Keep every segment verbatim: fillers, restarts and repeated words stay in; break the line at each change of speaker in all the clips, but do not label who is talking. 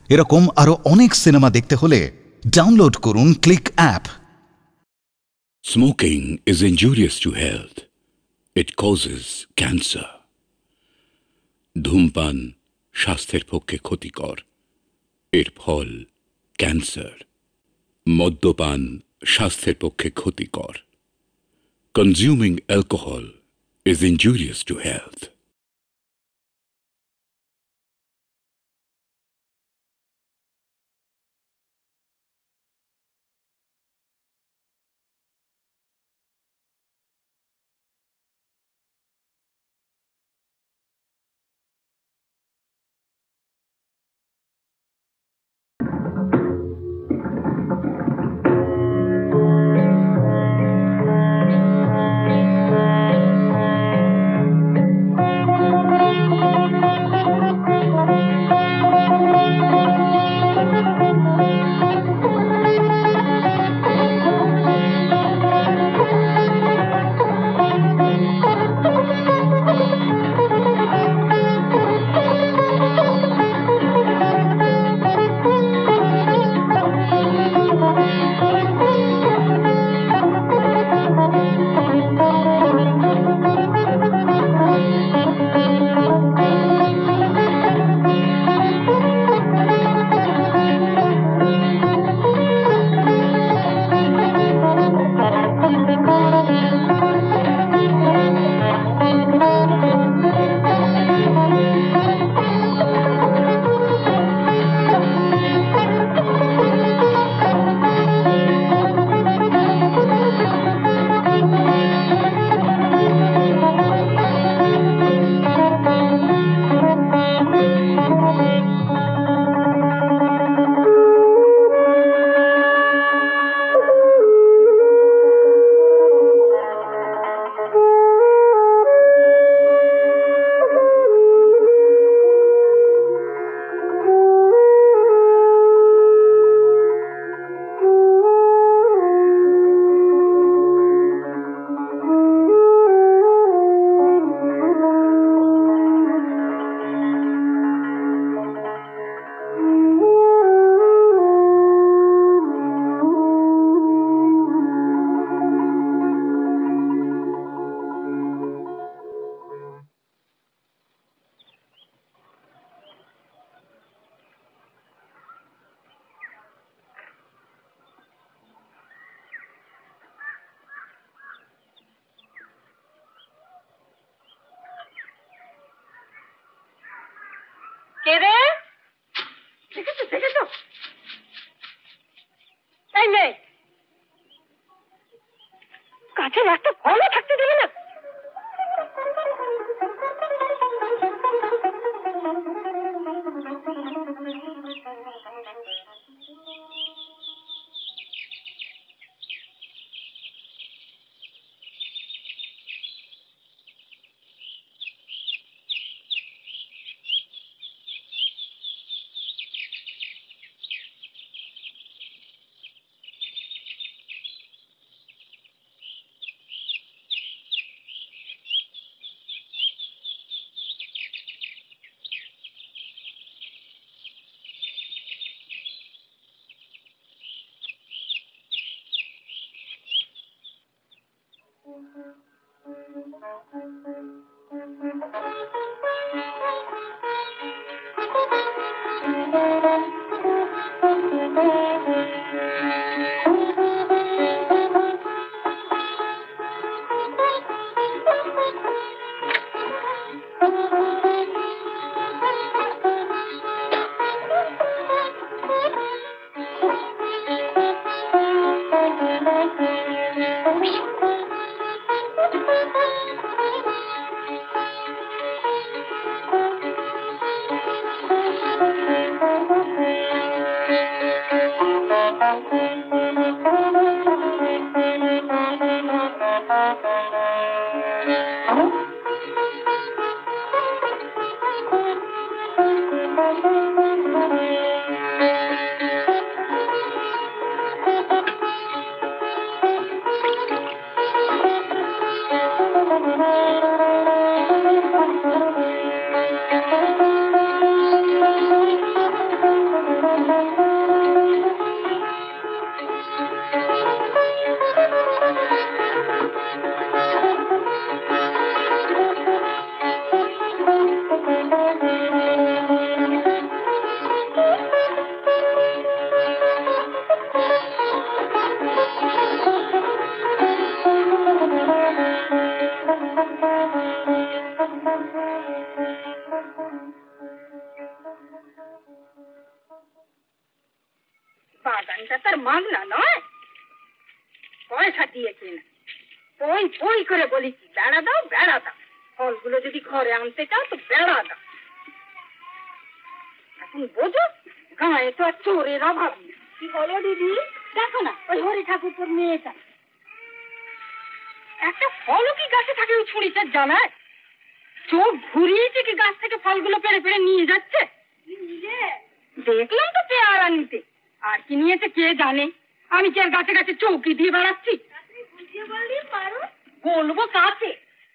এরকম আরো অনেক সিনেমা দেখতে হলে ডাউনলোড করুন click app.
Smoking is injurious to health. It causes cancer. ধূমপান স্বাস্থ্যের পক্ষে ক্ষতিকর, এর ফল ক্যান্সার। মদ্যপান স্বাস্থ্যের পক্ষে ক্ষতিকর। Consuming alcohol is injurious to health.
কে রে? দেখেছো দেখেছো তাই নেই, কাছের একটা ফলও থাকতে দেবে না। বাগানটা তার মাগনা নয়, পয়সা দিয়ে কেনা। পই পই করে বলেছি বেড়া দাও বেড়া দাও, ফলগুলো যদি ঘরে আনতে চাও তো বেড়া দাও। এখন বোঝো গায়ে তো আর চোরের অভাব নেই। কি বলো দিদি? দেখো না ওই হরি ঠাকুর মেয়েটা, একটা ফলও কি গাছে থাকে ওই ছুরিটার জানায়? চোখ ঘুরিয়েছে কি গাছ থেকে ফলগুলো পেড়ে পেড়ে নিয়ে যাচ্ছে? দেখলাম তো পেয়ারা নিতে, আর কি নিয়েছে কে জানে। আমি কি আর গাছে গাছে চৌকি দিয়ে বেড়াচ্ছি? বলবো কাছে,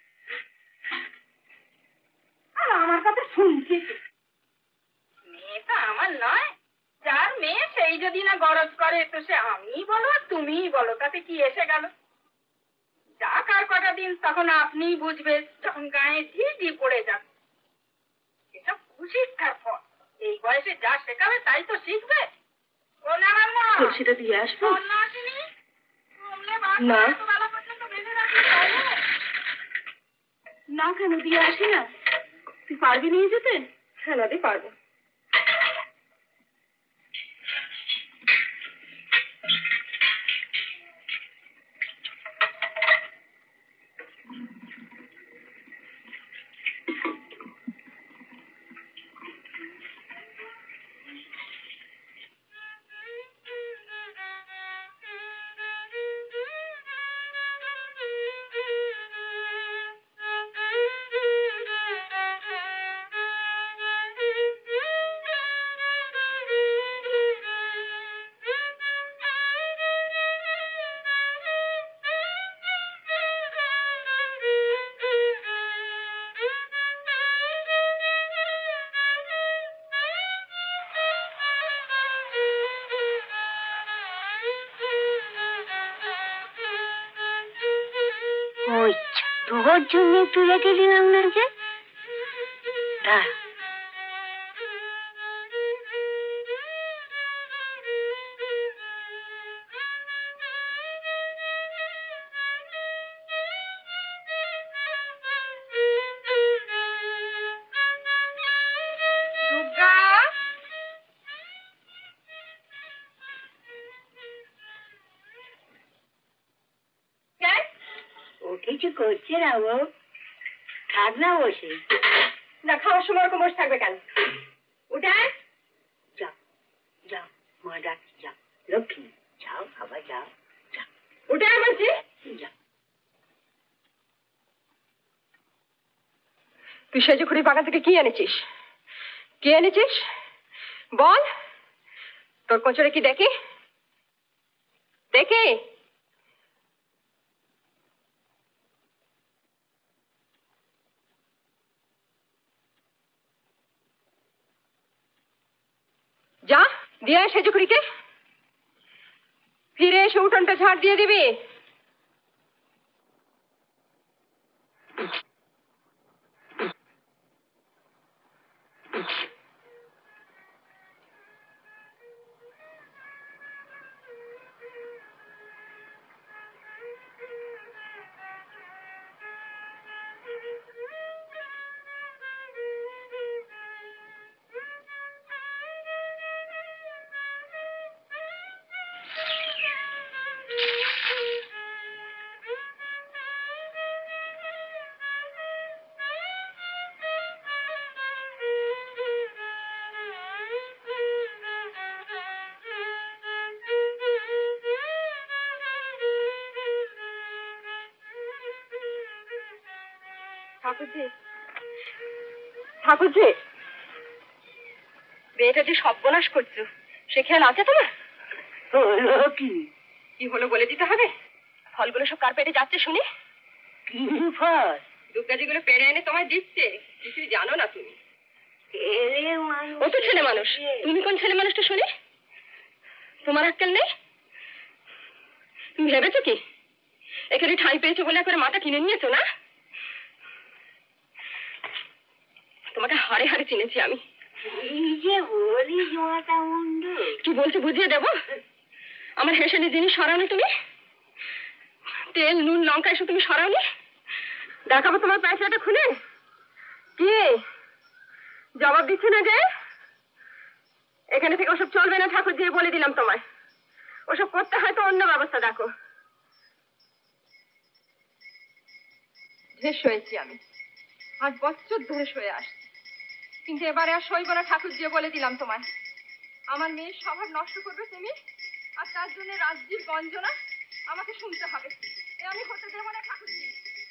আর আমার কথা শুনছে। মেয়েটা আমার নয়, যার মেয়ে সেই যদি না গরজ করে তো সে আমিই বলো আর তুমিই বলো, তাতে কি এসে গেল? যা কার কটা দিন তখন আপনিই বুঝবে, যখন গায়ে ঢিঢি পড়ে যাবে। এটা কুশিক্ষার ফল, এই বয়সে যা শেখাবে তাই তো শিখবে। ও না না সেটা দিয়ে আসবো না, আসেনি না না কেন দিয়ে আসি না? তুই পারবি নিয়ে যেতে? হ্যাঁ দাদি পারবো। তোর জন্য একটু রেখে দিলাম না যে। কিছু করছে না ও, থাক না বসে। না খাওয়ার সময় ওরকম বসে থাকবে কেন? ওটা যাও যাও, মা ডাকছি, যাও লক্ষ্মী, যাও খাবার, যাও যাও। ওটা বলছি যাও। তুই সেজুখুড়ির বাগান থেকে কি এনেছিস? কি এনেছিস বল? তোর কোচরে কি দেখি দেখি? যা দিয়ে সেজুখুড়িকে, ফিরে এসে উঠোনটা ঝাড় দিয়ে দিবি। ঠাকুরজি, ঠাকুরজি, মেয়েটা যে সর্বনাশ করছো সে খেয়াল আছে তোমার? কি কি হলো বলে দিতে হবে? ফলগুলো সব কার পেটে যাচ্ছে শুনি? কি ফল? দুর্গা যেগুলো পেড়ে এনে তোমায় দিচ্ছে, কিছুই জানো না তুমি। ও তো ছেলে মানুষ, তুমি কোন ছেলে মানুষটা শুনি? তোমার আক্কেল নেই? তুমি ভেবেছো কি এখানে ঠাঁই পেয়েছো বলে একবার মাথা কিনে নিয়েছো না? তোমাকে হারে হারে চিনেছি আমি। কি বলছো বুঝিয়ে দেবো? আমার হেসেলি জিনিস সরাওনি তুমি? তেল নুন লঙ্কা এসব তুমি সরাওনি? দেখাবো তোমার পয়সাটা খুলে? কি জবাব দিচ্ছে না যে? এখানে থেকে ওসব চলবে না ঠাকুর দিয়ে বলে দিলাম তোমায়। ওসব করতে হয় তো অন্য ব্যবস্থা দেখো। ঢের শুয়েছি আমি, আজ বছর ধরে শুয়ে আসছি, কিন্তু এবারে আর সইব না। ঠাকুর দিয়ে বলে দিলাম তোমায়, আমার মেয়ের স্বভাব নষ্ট করবে তুমি, আর তার জন্য রাজ্যের গঞ্জনা আমাকে শুনতে হবে। এ আমি হতে দেবো না ঠাকুরজি।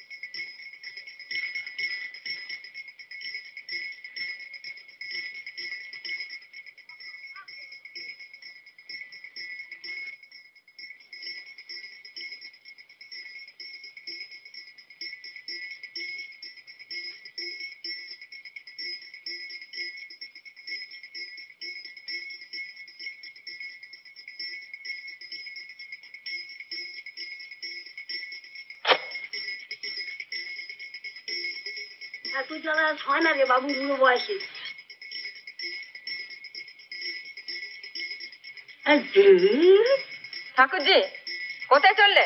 ঠাকুর জ্বালা হয় না রে বাবু, বুড়ো বয়সে। ঠাকুরজি কোথায় চললে?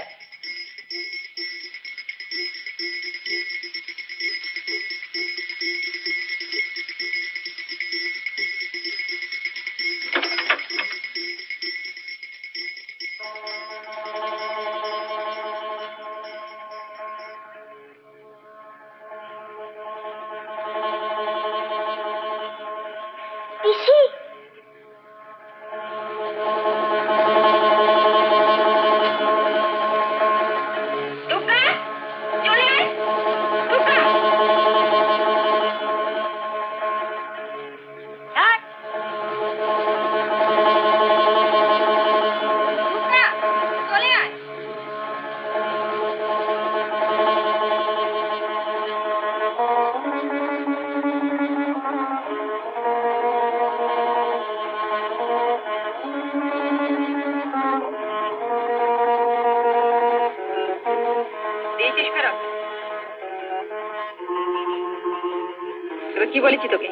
কি বলেছি তোকে?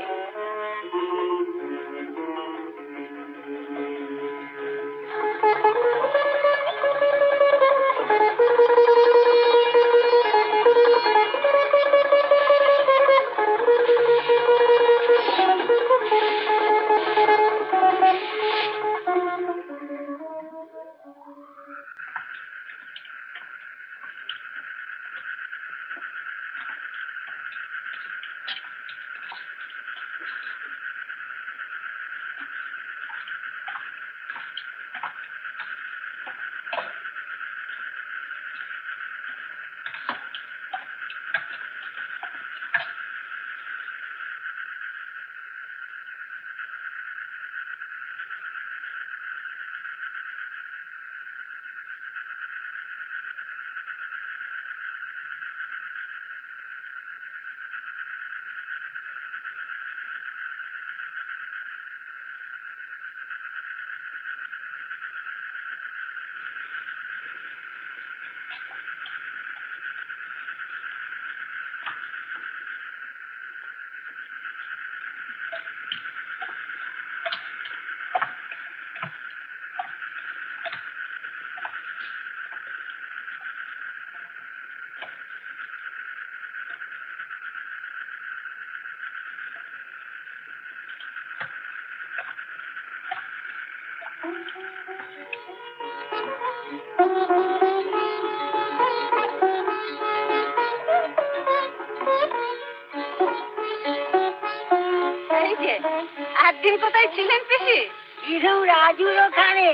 একদিন কোথায় ছিলেন পিসি? ইরু রাজুর ওখানে।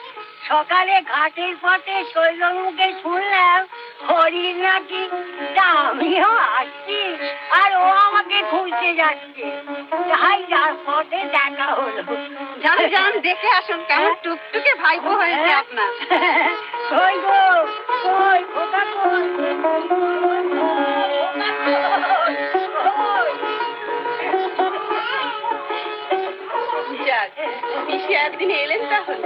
সকালে ঘাটের পথে শৈলমুখে শুনলাম হরির নাকি, তা আমিও আসছি আর ও আমাকে খুঁজতে যাচ্ছে, তাই যার পথে দেখা হলো। যান যান, দেখে আসুন কেমন টুকটুকে ভাইপো হয়েছে আপনার। কই গো, কই কোথা কই? পিসি একদিন এলেন তাহলে।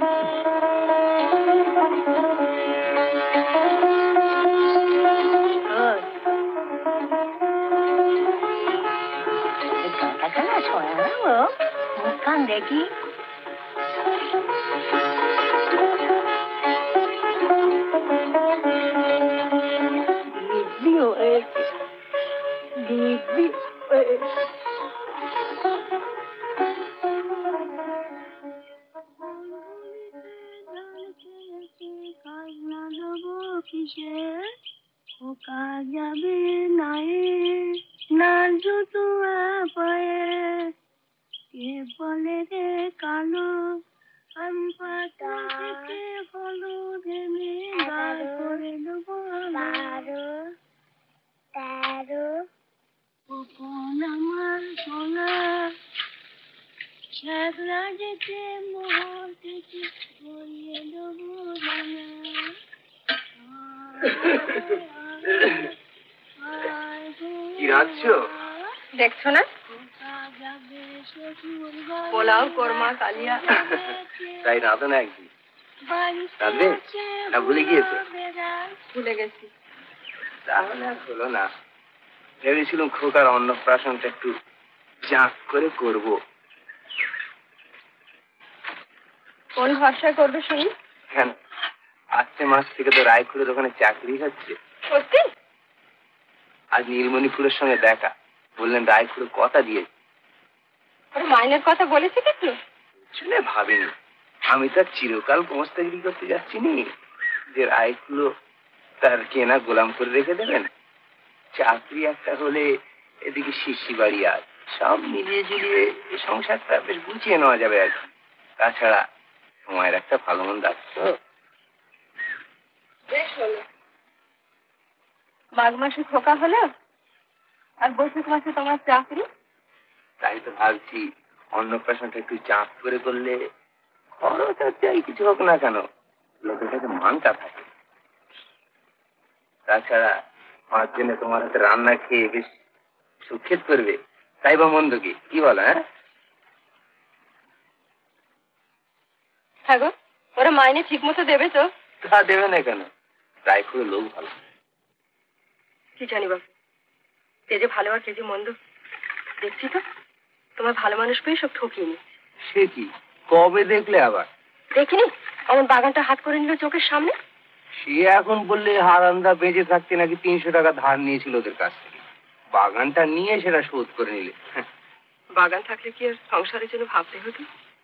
মুখখান দেখি। দিব্যি হয়েছে, দিব্যি হয়েছে।
শুধু পায়ে কে বলে রে কালো আমি পাতা থেকে হলুদ এনে গায়ে করে দেবো বারো তেরো কখন আমার সোনা ছ্যাঁকড়া যেতে মোহর থেকে ভরিয়ে দেবো রানা
কি রাঁধছো?
দেখছো না, পোলাও কোরমা কালিয়া।
তাই রাঁধো না একদিন। রাঁধবে না ভুলে গিয়েছো?
ভুলে গেছি।
তাহলে আর হলো না। ভেবেছিলাম খোকার অন্নপ্রাশনটা একটু জাঁক করে করবো।
কোন ভরসা করবে শুনি?
কেন, আসছে মাস থেকে তো রায়পুরের ওখানে চাকরি হচ্ছে।
সত্যি?
আজ নীলমণিপুরের সঙ্গে দেখা, বললেন রায়পুরে কথা দিয়েছে।
মাইনের কথা বলেছে কিছু?
শুনে ভাবিনি। আমি তো চিরকাল গোমস্তাগিরি করতে যাচ্ছি নি যে রায়পুর তার কেনা গোলাম করে রেখে দেবেন। চাকরি একটা হলে এদিকে শিশি বাড়ি আর সব মিলিয়ে ঝুলিয়ে সংসারটা বেশ গুছিয়ে নেওয়া যাবে আর কি। তাছাড়া সময়ের একটা ভালো মন্দ আছে।
বেশ হলো, মাঘ মাসে খোকা হলো আর বৈশাখ মাসে তোমার চাকরি।
তাই তো ভাবছি অন্নপ্রাশনটা একটু চাপ করে করলে খরচ আর যাই কিছু হোক না কেন লোকের কাছে মানটা থাকে। তাছাড়া পাঁচ জনে তোমার হাতে রান্না খেয়ে বেশ সুখেত করবে, তাই বা মন্দ কি কি বলো? হ্যাঁ
হ্যাঁ গো, ওরা মাইনে ঠিক মতো দেবে তো?
তা দেবে না কেন, রায়পুরের লোক ভালো।
কি জানি বাবু, কে যে ভালো আর কে যে মন্দ। দেখছি তো তোমার ভালো মানুষ পেয়ে সব ঠকিয়ে নি।
সে কি, কবে দেখলে আবার?
দেখিনি, আমার বাগানটা হাত করে নিল চোখের সামনে।
সে এখন বললে হারান্দা বেঁচে থাকতে নাকি তিনশো টাকা ধার নিয়েছিল ওদের কাছ থেকে, বাগানটা নিয়ে সেটা শোধ করে নিলে।
বাগান থাকলে কি আর সংসারের জন্য ভাবতে হতো?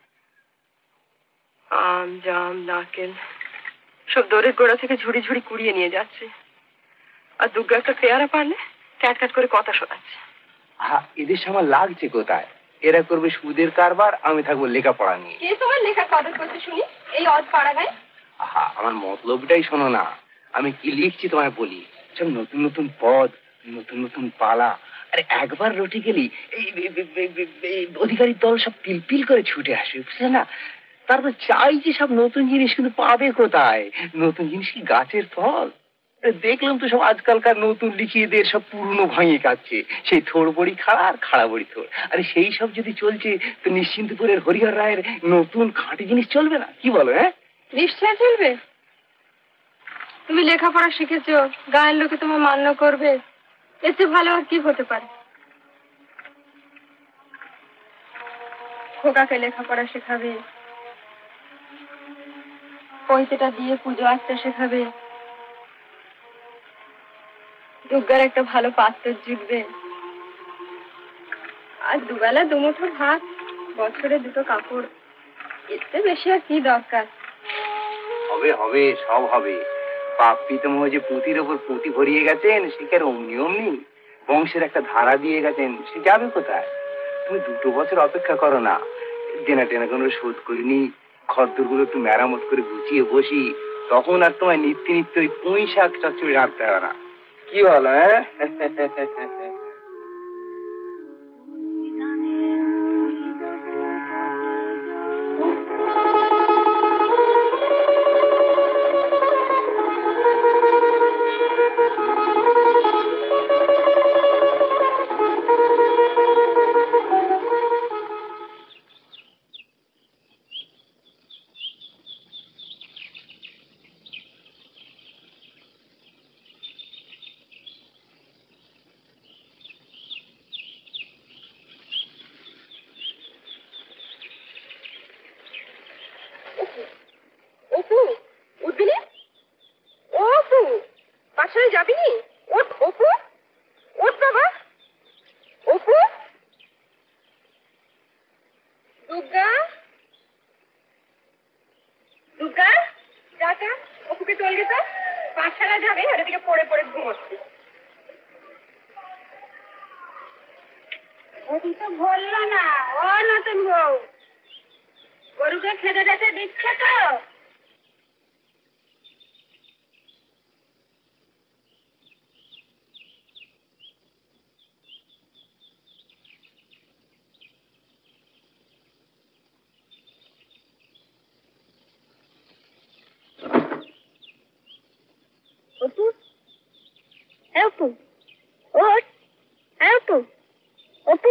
আম জাম নারকেল সব দৌড়ের গোড়া থেকে ঝুড়ি ঝুড়ি কুড়িয়ে নিয়ে যাচ্ছে, আর দুর্গা একটা পেয়ারা পারলে ক্যাট ক্যাট করে কথা শোনাচ্ছে।
হ্যাঁ, এদের সময় লাগছে কোথায়? এরা করবে সুদের কারবার, আমি থাকবো লেখাপড়া নিয়ে।
কে তোমার লেখা কদর করতে শুনি এই অজ পাড়া গায়ে?
আহা, আমার মতলবটাই শোনো না। আমি কি লিখছি তোমায় বলি। সব নতুন নতুন পদ, নতুন নতুন পালা। আরে একবার রটি গেলি এই অধিকারীর দল সব পিলপিল করে ছুটে আসবে, বুঝলে না? তারপর চাই যে সব নতুন জিনিস, কিন্তু পাবে কোথায়? নতুন জিনিস কি গাছের ফল? দেখলাম তো সব আজকালকার নতুন লিখিয়েদের সব পুরনো ভাঙিয়ে কাটছে, সেই থোড় বড়ি খাড়া আর খাড়া বড়ি থোড়। আরে সেই সব যদি চলছে তো নিশ্চিন্তপুরের হরিহর রায়ের নতুন খাঁটি জিনিস চলবে না? কি বলো? হ্যাঁ
নিশ্চয় চলবে। তুমি লেখাপড়া শিখেছো, গায়ের লোকে তোমার মান্য করবে, এর চেয়ে ভালো আর কি হতে পারে? খোকাকে লেখাপড়া শেখাবে, পয়সাটা দিয়ে পুজো আসতে শেখাবে, দুর্গার একটা ভালো পাত্র জুটবে, আর দুবেলা দুমুঠো ভাত, বছরে দুটো কাপড়, এতে বেশি আর কি দরকার?
হবে হবে, সব হবে। বাপ পিতামহ যে পুঁতির ওপর পুঁতি ভরিয়ে গেছেন, সে কি আর অমনি অমনি? বংশের একটা ধারা দিয়ে গেছেন, সে যাবে কোথায়? তুমি দুটো বছর অপেক্ষা করো না, দেনা টেনা কোনো শোধ করিনি, খদ্দর গুলো একটু মেরামত করে গুছিয়ে বসি, তখন আর তোমায় নিত্য নিত্য ওই পুঁই শাক চচ্চড়ি রাখতে হবে না। কি বলো? হ্যাঁ
অপু, উঠবি নি? ও অপু, পাঠশালায় যাবি নি? ওঠ অপু, ওঠ বাবা। অপু, দুর্গা, দুর্গা, যা যা, অপুকে চলবে তো, পাঠশালা যাবে আর এদিকে পড়ে পড়ে ঘুমোচ্ছে। ওটি তো বললো না। ও নতুন বউ, গরুকে খেতে টেতে দিচ্ছে তো?
অপু, এ অপু, ওঠ, এ অপু, অপু।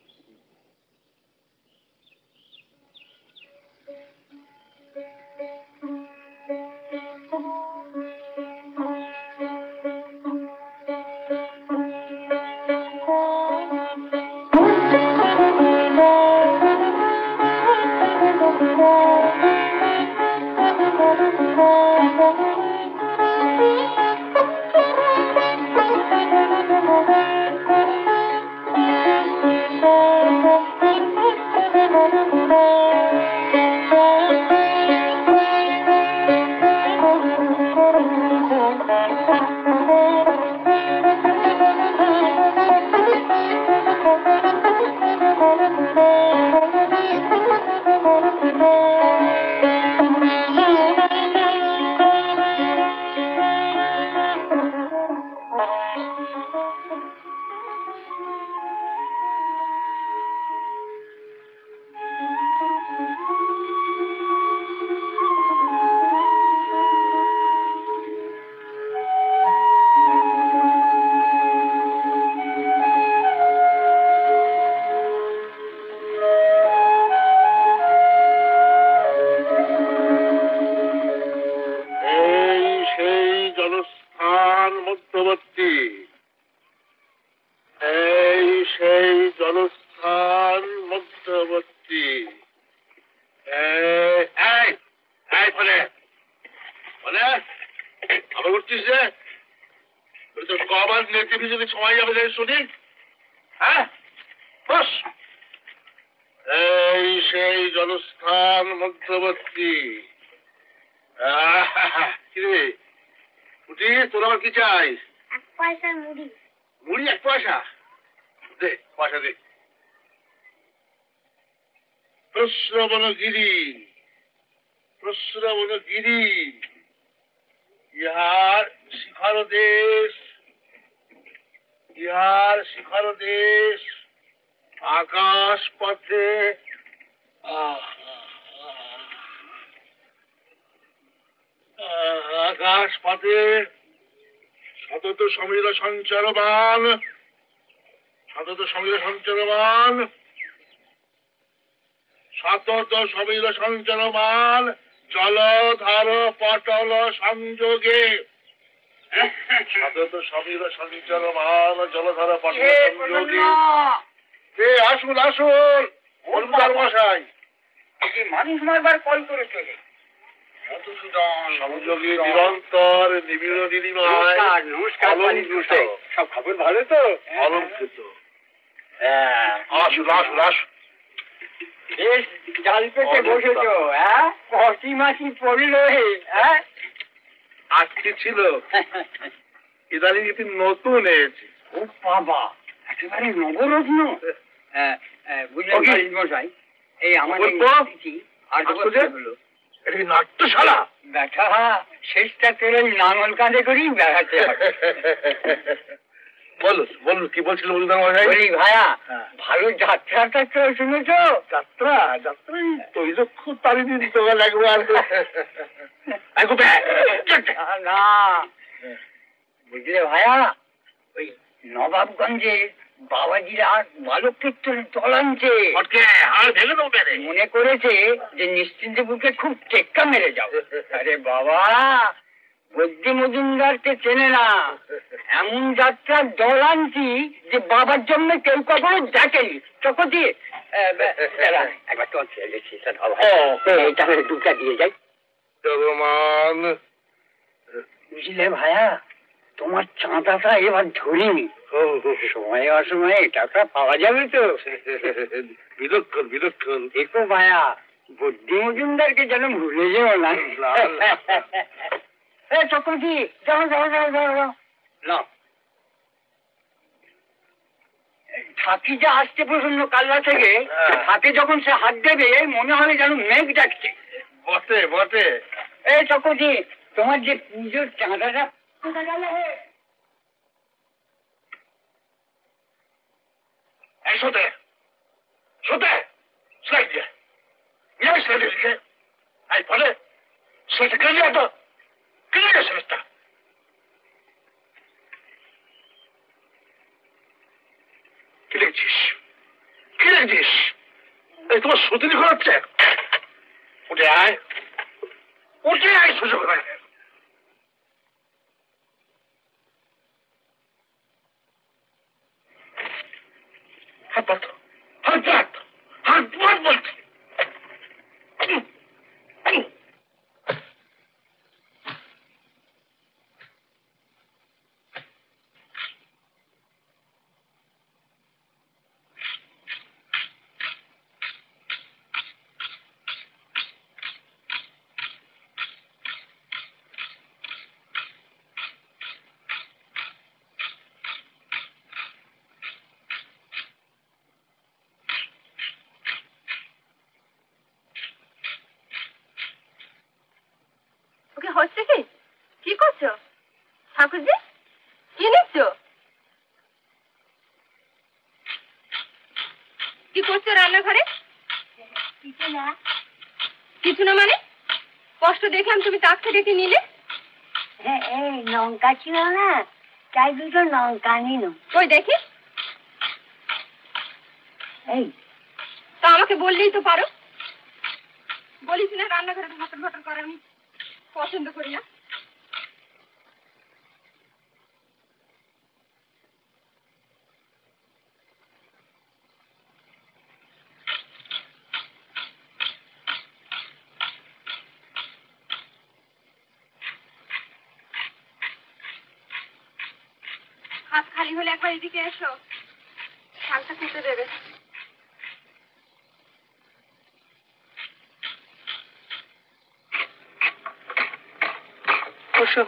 প্রশ্রবণগিরি, প্রশ্রবণগিরি, ইহার শিখর দেশ, ইহার শিখর দেশ, আকাশ পথে আকাশ পথে সতত সমীর সঞ্চারমান, সতত সমীর সঞ্চারমান, সতত সমীর সঞ্চারমান, জলধার পটল সংযোগে, সতত সমীর সঞ্চারমান, জলধার পটল সংযোগে। আসুন আসুন হলুদার মশাই,
মানুষ মারবার কল করে চলে
সংযোগী নিরন্তর নিবিড় নীলিমায় অলঙ্কৃত।
সব খবর ভালো তো?
অলঙ্কৃত। আসুন আসুন আসুন।
বেশ জাল পেতে বসেছ, হ্যাঁ? কটি মাসি পড়ল, হ্যাঁ?
আজকে ছিল, ইদানিং একটি নতুন এসেছে।
ও বাবা, একেবারে নবরত্ন। হ্যাঁ বুঝলেন মশাই, এই আমাদের আর হলো
নাট্যশালা
ব্যাটা শেষটা তোর ওই নাঙল কাঁধে করেই বেড়াতে হবে।
বলুন বলুন কি বলছিল বলি
ভাইয়া, ভালো যাত্রাটা তো শুনেছ?
যাত্রা যাত্রা তৈরক্ষ তারিদিন তোমার একবার
না বুঝলে ভাইয়া, ওই নবাবগঞ্জে বাবাজিরা বালক কীর্তনের দল আনছে। মনে করেছে যে নিশ্চিন্তে বুকে খুব টেক্কা মেরে যাও। আরে বাবা, বৈদ্য মজুমদারকে চেনে না, এমন যাত্রার দল আনছি যে বাবার জন্য কেউ কখনো দেখেনি। চকতি একবার তোমার ছেলে এইটা দুটা দিয়ে যাই। বুঝলে ভাইয়া, তোমার চাঁদাটা এবার ধরিনি, সময়ে অসময়ে টাকা পাওয়া যাবে তো।
বিলক্ষণ বিলক্ষণ।
দেখো ভাইয়া, বুদ্ধি মজুমদারকে যেন ভুলে যেও না। চক্রবর্তী, যাও যাও যাও যাও যাও।
ছাতি যে আসছে প্রসন্ন কালনা থেকে, হাতে যখন সে হাত দেবে মনে হবে যেন মেঘ ডাকছে।
বটে বটে।
এই চকজি, তোমার যে পুজোর চাঁদাটা কোথায় গেল?
এই শোতে শোতে স্লাইড দিয়ে নিয়ে স্লাইড দিকে এই পরে সেটা কেটে তো কেটে গেছে সেটা কি লিখছিস কি লিখছিস? এই তোমার সুতিনি ঘোরাচ্ছে। উঠে আয় উঠে আয় সুযোগ হয়। হাত পাত হাত পাত হাত পাত বলছি।
ওকে হচ্ছে কি? কি করছো ঠাকুরজি? কি লিখছো? কি করছো রান্নাঘরে? কিছু না। কিছু না মানে? কষ্ট দেখলাম তুমি তাকে ডেকে নিলে। এই লঙ্কা ছিল না, তাই দুটো লঙ্কা নিল। ওই দেখি। এই তা আমাকে বললেই তো পারো। বলিস না রান্নাঘরে ঘটর ঘটর করে আমি পছন্দ করি না। হাত খালি হলে একবার এদিকে এসো, শালটা খেতে দেবে। বসো।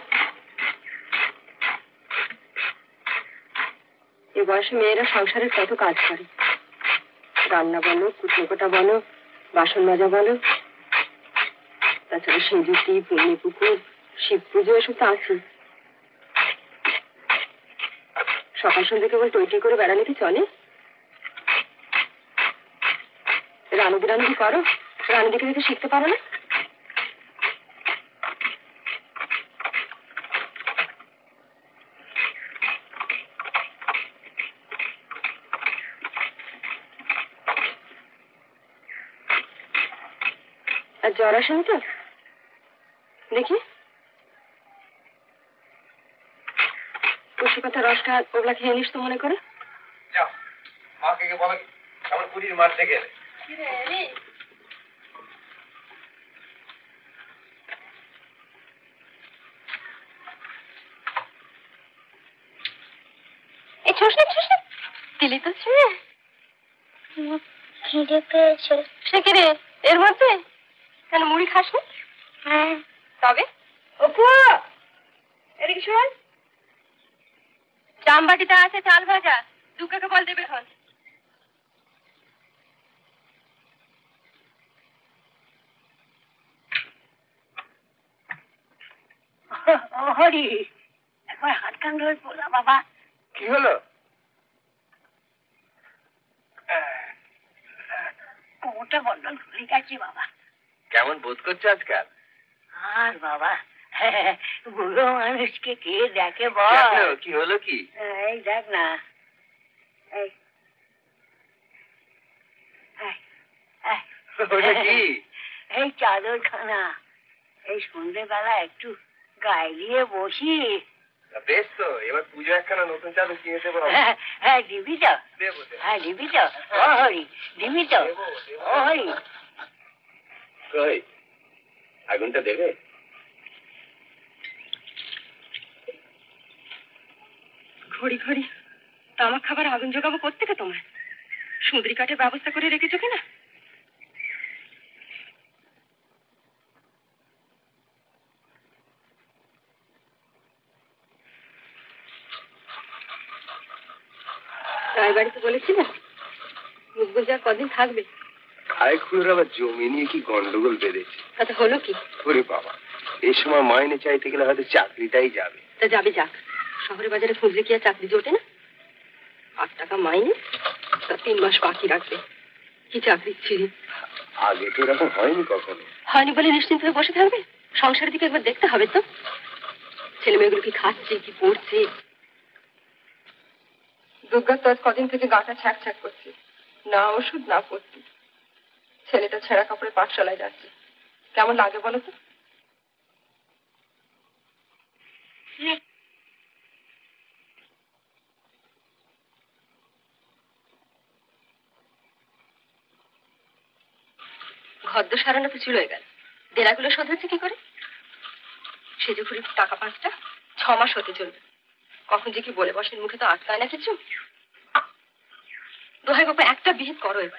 এ বয়সে মেয়েরা সংসারের কত কাজ করে, রান্না বলো, কুটনোকোটা বলো, বাসন মাজা বলো, তাছাড়া সেজুতি, পুণ্যি পুকুর, শিব পুজো, এসব তো আছে। সকাল সন্ধ্যে কেবল টইটই করে বেড়ালে কি চলে? রানুদি রানুদি করো, রানুদিকে দেখে শিখতে পারো না? আর জ্বর আসেনি তো? দেখি তুলসী পাতা রসটা ওগুলা খেয়ে নিস তো মনে করে।
যাও মাকে গিয়ে বলো আমার পুরীর মাঠ থেকে এলে।
এই ছোস না ছোস না দিলি তো ছুঁয়ে। খিদে পেয়েছে। সে কি রে এর মধ্যে? কেন মুড়ি খাস না? হ্যাঁ। তবে অপু এদিকে শোন, চামবাটিতে আছে চাল ভাজা, দুকাকে বল দেবে এখন। হরি একবার হাত কান ধরে পড়লা বাবা।
কি হলো?
কোমরটা বড্ড ধরে গেছে বাবা।
কেমন বোধ করছো আজকাল?
আর বাবা বুড়ো মানুষকে কে দেখে বল।
কি হলো কি?
এই দেখ না, এই
কি?
এই চাদর খানা এই সন্ধ্যেবেলা একটু গায়ে দিয়ে বসি।
বেশ তো, এবার পুজো একখানা নতুন চাদর কিনে দেবো।
হ্যাঁ দিবি তো?
দেবো
হ্যাঁ দিবি তো? ও হরি দিবি তো? ও হরি
কই আগুনটা দেবে?
ঘড়ি ঘড়ি তামাক খাবার আগুন জোগাবো কোত্থেকে তোমার? সুন্দরী কাঠের ব্যবস্থা করে রেখেছো কিনা? জামাই বাড়িতে বলেছিলেন মুখগুল যা কদিন থাকবে?
খায় খুঁড়োর আবার জমি নিয়ে কি গন্ডগোল বেঁধেছে।
তাতে হলো কি?
ওরে বাবা, এই সময় মাইনে চাইতে গেলে হয়তো চাকরিটাই যাবে।
তা যাবে যাক, শহরে বাজারে খুঁজলে কি আর চাকরি জোটে না? আট টাকা মাইনে, তা তিন মাস বাকি রাখবে, কি চাকরি ছিঁড়ি।
আগে তো এরকম হয়নি কখনো।
হয়নি বলে নিশ্চিন্ত হয়ে বসে থাকবে? সংসারের দিকে একবার দেখতে হবে তো, ছেলে মেয়েগুলো কি খাচ্ছে কি পড়ছে। দুর্গা তো আজ কদিন থেকে গাটা ছ্যাক ছ্যাক করছে, না ওষুধ না পড়ছি। ছেলেটা ছেঁড়া কাপড়ে পাঠশালায় যাচ্ছে, কেমন লাগে বলো তো? ঘর দো সারানো তো চুলোয় গেল, দেনাগুলো শোধ হচ্ছে কি করে? সেজে ঘুরি টাকা পাঁচটা, ছ মাস হতে চলবে, কখন যে কি বলে বসেন, মুখে তো আটকায় না কিছু। দোহাই বাবা একটা বিহিত করো এবার।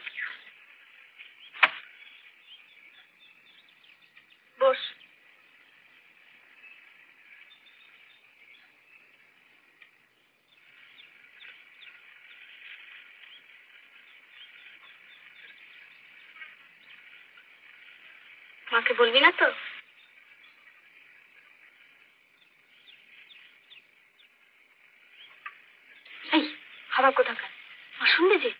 বস। মাকে বলবি না তো? এই খাবার কোথাকার, মা শুনবে যে।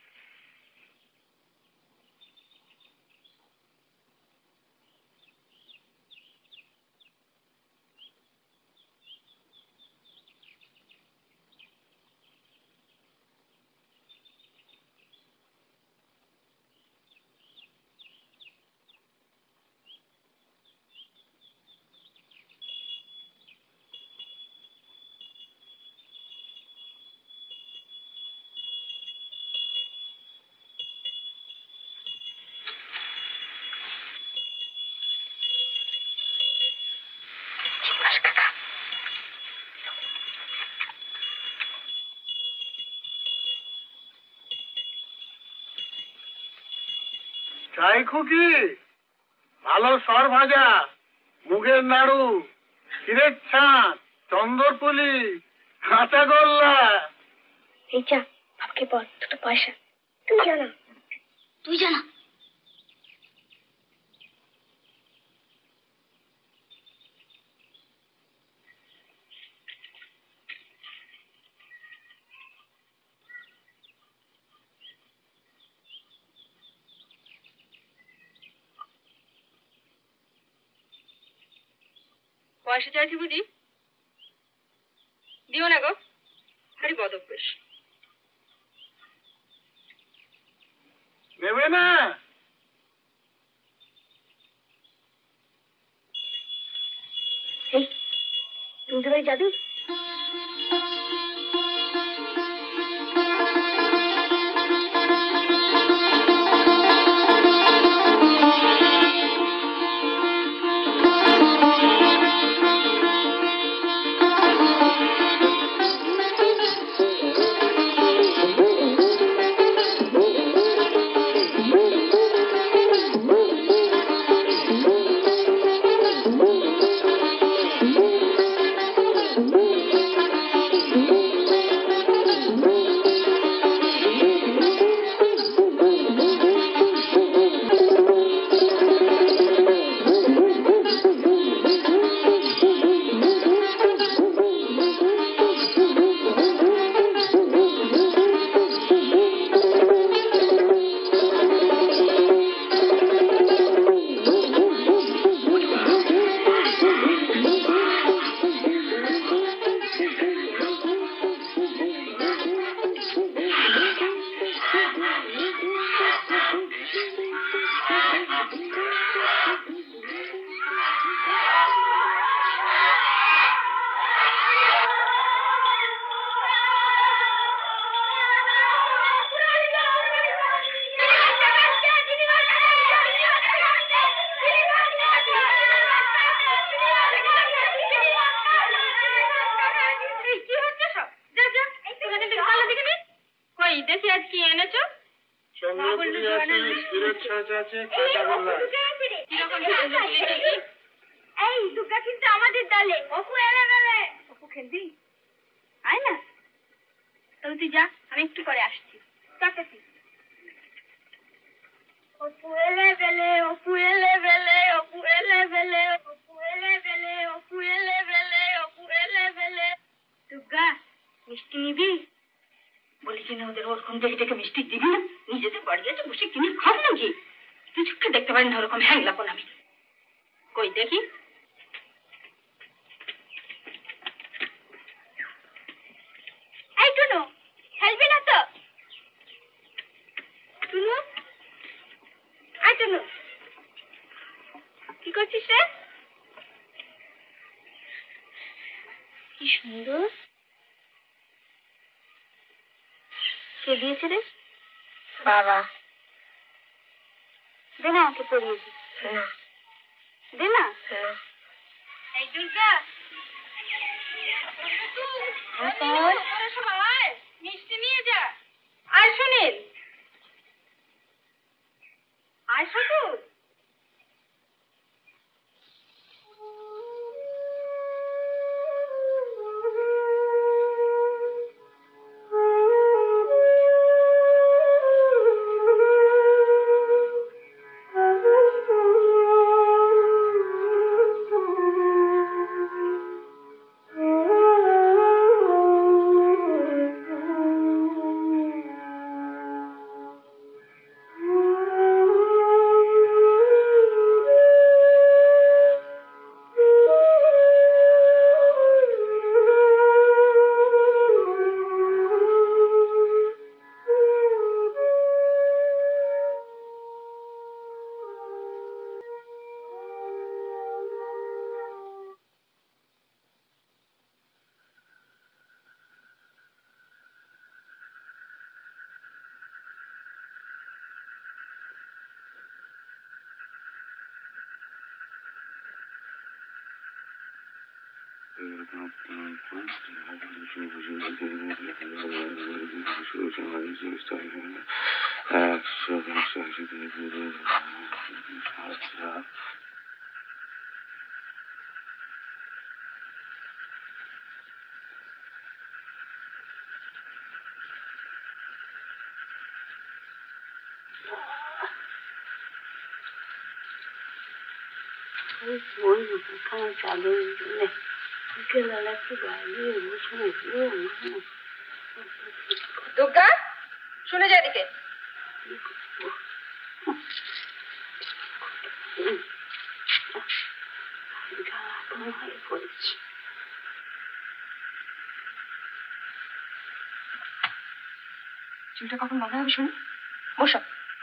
চাই খুকি, ভালো সর ভাজা, মুগের নাড়ু, ক্ষীরের ছাঁচ, চন্দরপুলি, কাঁচা গোল্লা।
এই যা আপকে বল দুটো পয়সা। তুই জানা তুই জানা
পয়সা চাইছি বুঝি, দিও না গো, ভারী বদভ্যাস।
নেবে না?
এই তুমি তো বাড়ি যাবি? এই দুর্গা কিন্তু আমাদের দলে। অপু এলে গেলে। অপু খেলবি? আয় না। তো
তবে তুই যা, আমি একটু করে আসছি। কাকাতি অপু এলে বেলে, অপু এলে বেলে, অপু এলে বেলে, অপু এলে বেলে, অপু এলে বেলে, অপু এলে বেলে। দুর্গা, মিষ্টি নিবি? বলেছি না ওদের ওরকম দেখে দেখে মিষ্টি দিবি না, নিজেদের বাড়ি আছে বসে কিনে খাব নাকি? তুই চোখে দেখতে পারেন না ওরকম হ্যাংলাপন আমি। কই দেখি। এই টুনু, খেলবি না তো? টুনু, আয় টুনু, কি করছিস রে? কি সুন্দর। কে দিয়েছে রে? বাবা। দে না, আমাকে পড়িয়ে দি। না। দে না। এই দুর্গা, মিষ্টি নিয়ে যা। আয় সুনীল, আয় সতুল। দুর্গা, শুনে যা এদিকে। চুলটা কখন বাঁধা হবে শুনি? বসো।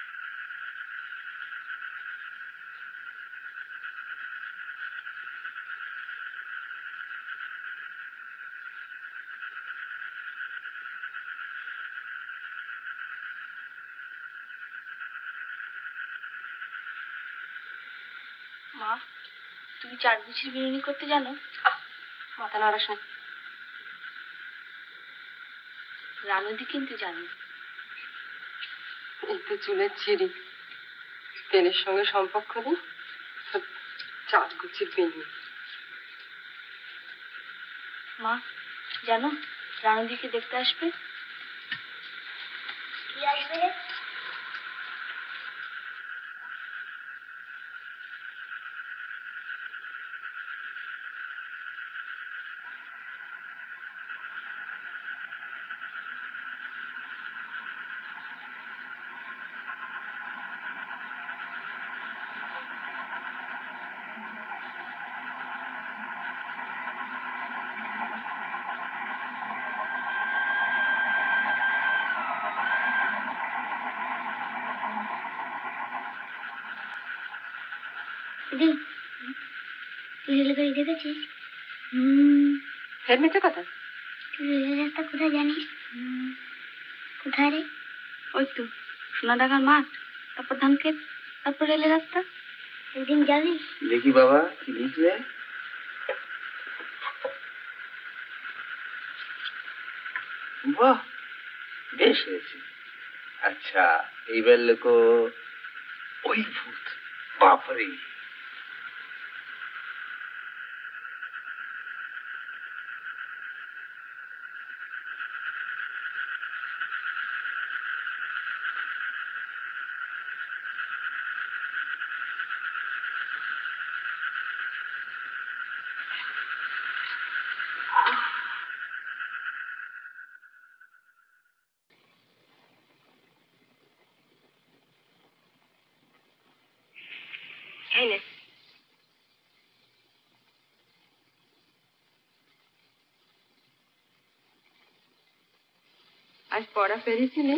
মা, তুমি চার গুছির বিরিয়ানি করতে জানো? মাথা নাড়াস না। রানুদি কিন্তু জানো। এই তো চুলের ছিঁড়ি, তেলের সঙ্গে সম্পর্ক নেই, চার গুছির বিরিয়ানি। মা জানো, রানুদিকে দেখতে আসবে। কি আসবে? তুই রেলগাড়ি দেখেছিস? হম, ফের মিথ্যে কথা। তুই রেলের রাস্তা কোথায় জানিস? কোথায় রে? ওই তো সোনাডাঙ্গার মাঠ, তারপর ধানক্ষেত, তারপর রেলের রাস্তা। একদিন যাবি?
দেখি বাবা, কি লিখলে? বাহ, বেশ হয়েছে। আচ্ছা, এইবার লেখো ওই ভূত। বাপরে,
এই নে। আজ পড়া পেরেছিলি?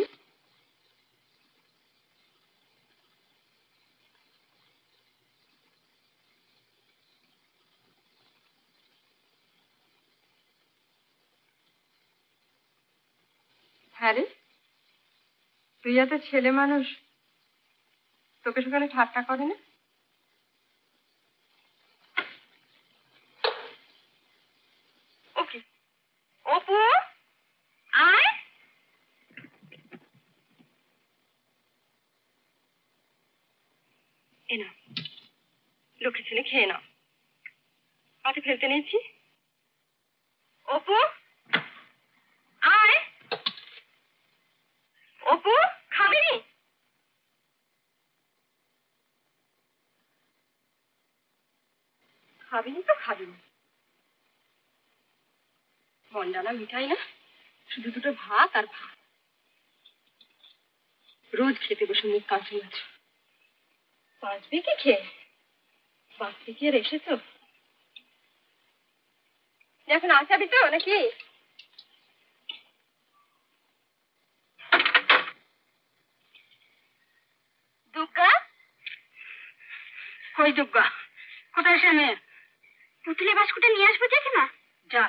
হ্যাঁ রে, তুই এত ছেলে মানুষ, তোকে সকালে ঠাট্টা করে না? ওকে অপু আয়। এ না, লক্ষ্মী ছেলে খেয়ে নাও, পাতে ফেলতে নিয়েছি। অপু আয়। অপু খাবি? খাবিনি তো খাবিনি, মন্ডানা মিঠাই না, শুধু দুটো ভাত আর ভাত। রোজ খেতে বসে মুখ কাঁচু কাঁচু, বাঁচবে কি খেয়ে? বাঁচতে কি আর এসেছো? এখন আসাবি তো নাকি? দুর্গা কই? দুর্গা কোথায়? সে মেয়ে পুতুলে বাস্কুটে নিয়ে আসবে, দেখে না যা।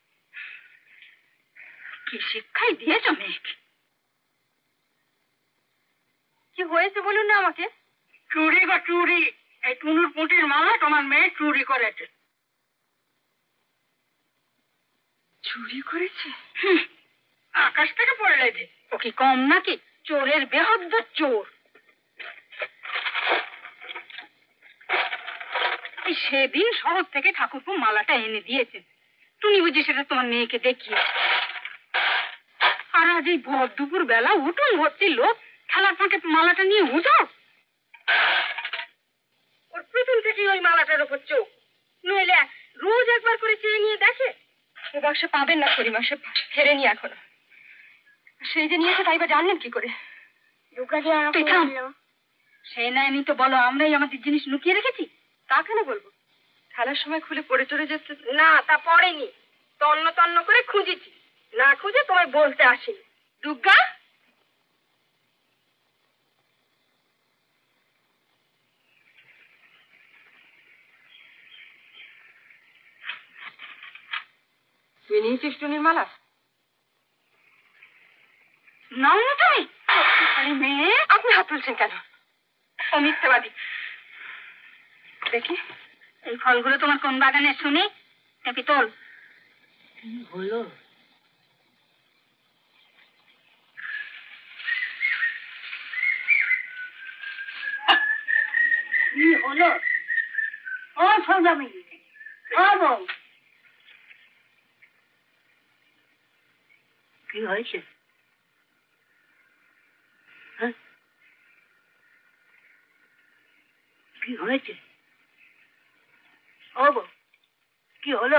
কি শিক্ষাই দিয়েছ মেয়েকে? কি হয়েছে বলুন না আমাকে। চুরি বা চুরি, এই টুনুর পুঁটির মালা তোমার মেয়ে চুরি করেছে। চুরি করেছে? আকাশ থেকে পড়ে লেগে। ও কি কম নাকি? চোরের বেহদ্দ চোর। সেদিন শহর থেকে ঠাকুরপো মালাটা এনে দিয়েছে, তুমি বুঝি সেটা তোমার মেয়েকে দেখিয়েছে। আর আজ এই ভর দুপুর বেলা উঠুন ভর্তি লোক খেলার ফাঁকে মালাটা নিয়ে উঠো। ওর প্রথম থেকে ওই মালাটার ওপর চোখ, নইলে রোজ একবার করে চেয়ে নিয়ে দেখে। ও বাক্সে পাবেন না করিমা, সে ফেরেনি এখনো। সেই যে নিয়েছে তাই বা জানলেন কি করে? সে নেয়নি তো বলো, আমরাই আমাদের জিনিস লুকিয়ে রেখেছি। তা কেন বলবো? খেলার সময় খুলে পড়ে চড়ে যাচ্ছে না, তা পড়েনি। তন্ন তন্ন করে খুঁজেছি, না খুঁজে তোমায় বলতে আসিনি। দুর্গা তুই নিয়েছিস টুনির মালা? নাও না তুমি। মেয়ে আপনি হাত তুলছেন কেন? ও মিথ্যাবাদী। দেখি এই ফলগুলো তোমার কোন বাগানে শুনি। দেখি তোল। কি হলো? কি হলো? ও সৌদামি, ও বউ, কি হয়েছে? কি হয়েছে? ও বউ, কি হলো?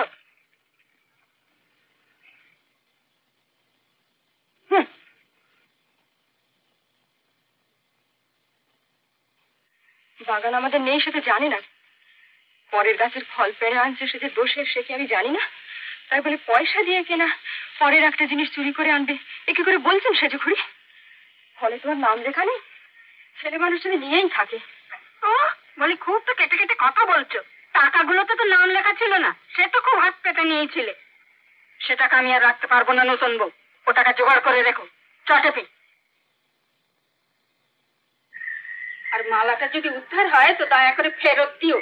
বাগান আমাদের নেই সেটা জানি না, পরের গাছের ফল পেড়ে আনছে সে যে দোষের, সে কি আমি জানি না? তাই বলে পয়সা দিয়ে কেনা পরের একটা জিনিস চুরি করে আনবে, এ কি করে বলছেন সেজে খুঁড়ি? ফলে তোমার নাম লেখা নেই? ছেলে মানুষের নিয়েই থাকে। ও বলি, খুব তো কেটে কেটে কথা বলছো। টাকাগুলোতে তো নাম লেখা ছিল না, সে তো খুব হাত পেতে নিয়েছিলে। সে টাকা আমি আর রাখতে পারবো না নতুন বউ, ও টাকা জোগাড় করে রেখো চটেপি। আর মালাটা যদি উদ্ধার হয় তো দয়া করে ফেরত দিও।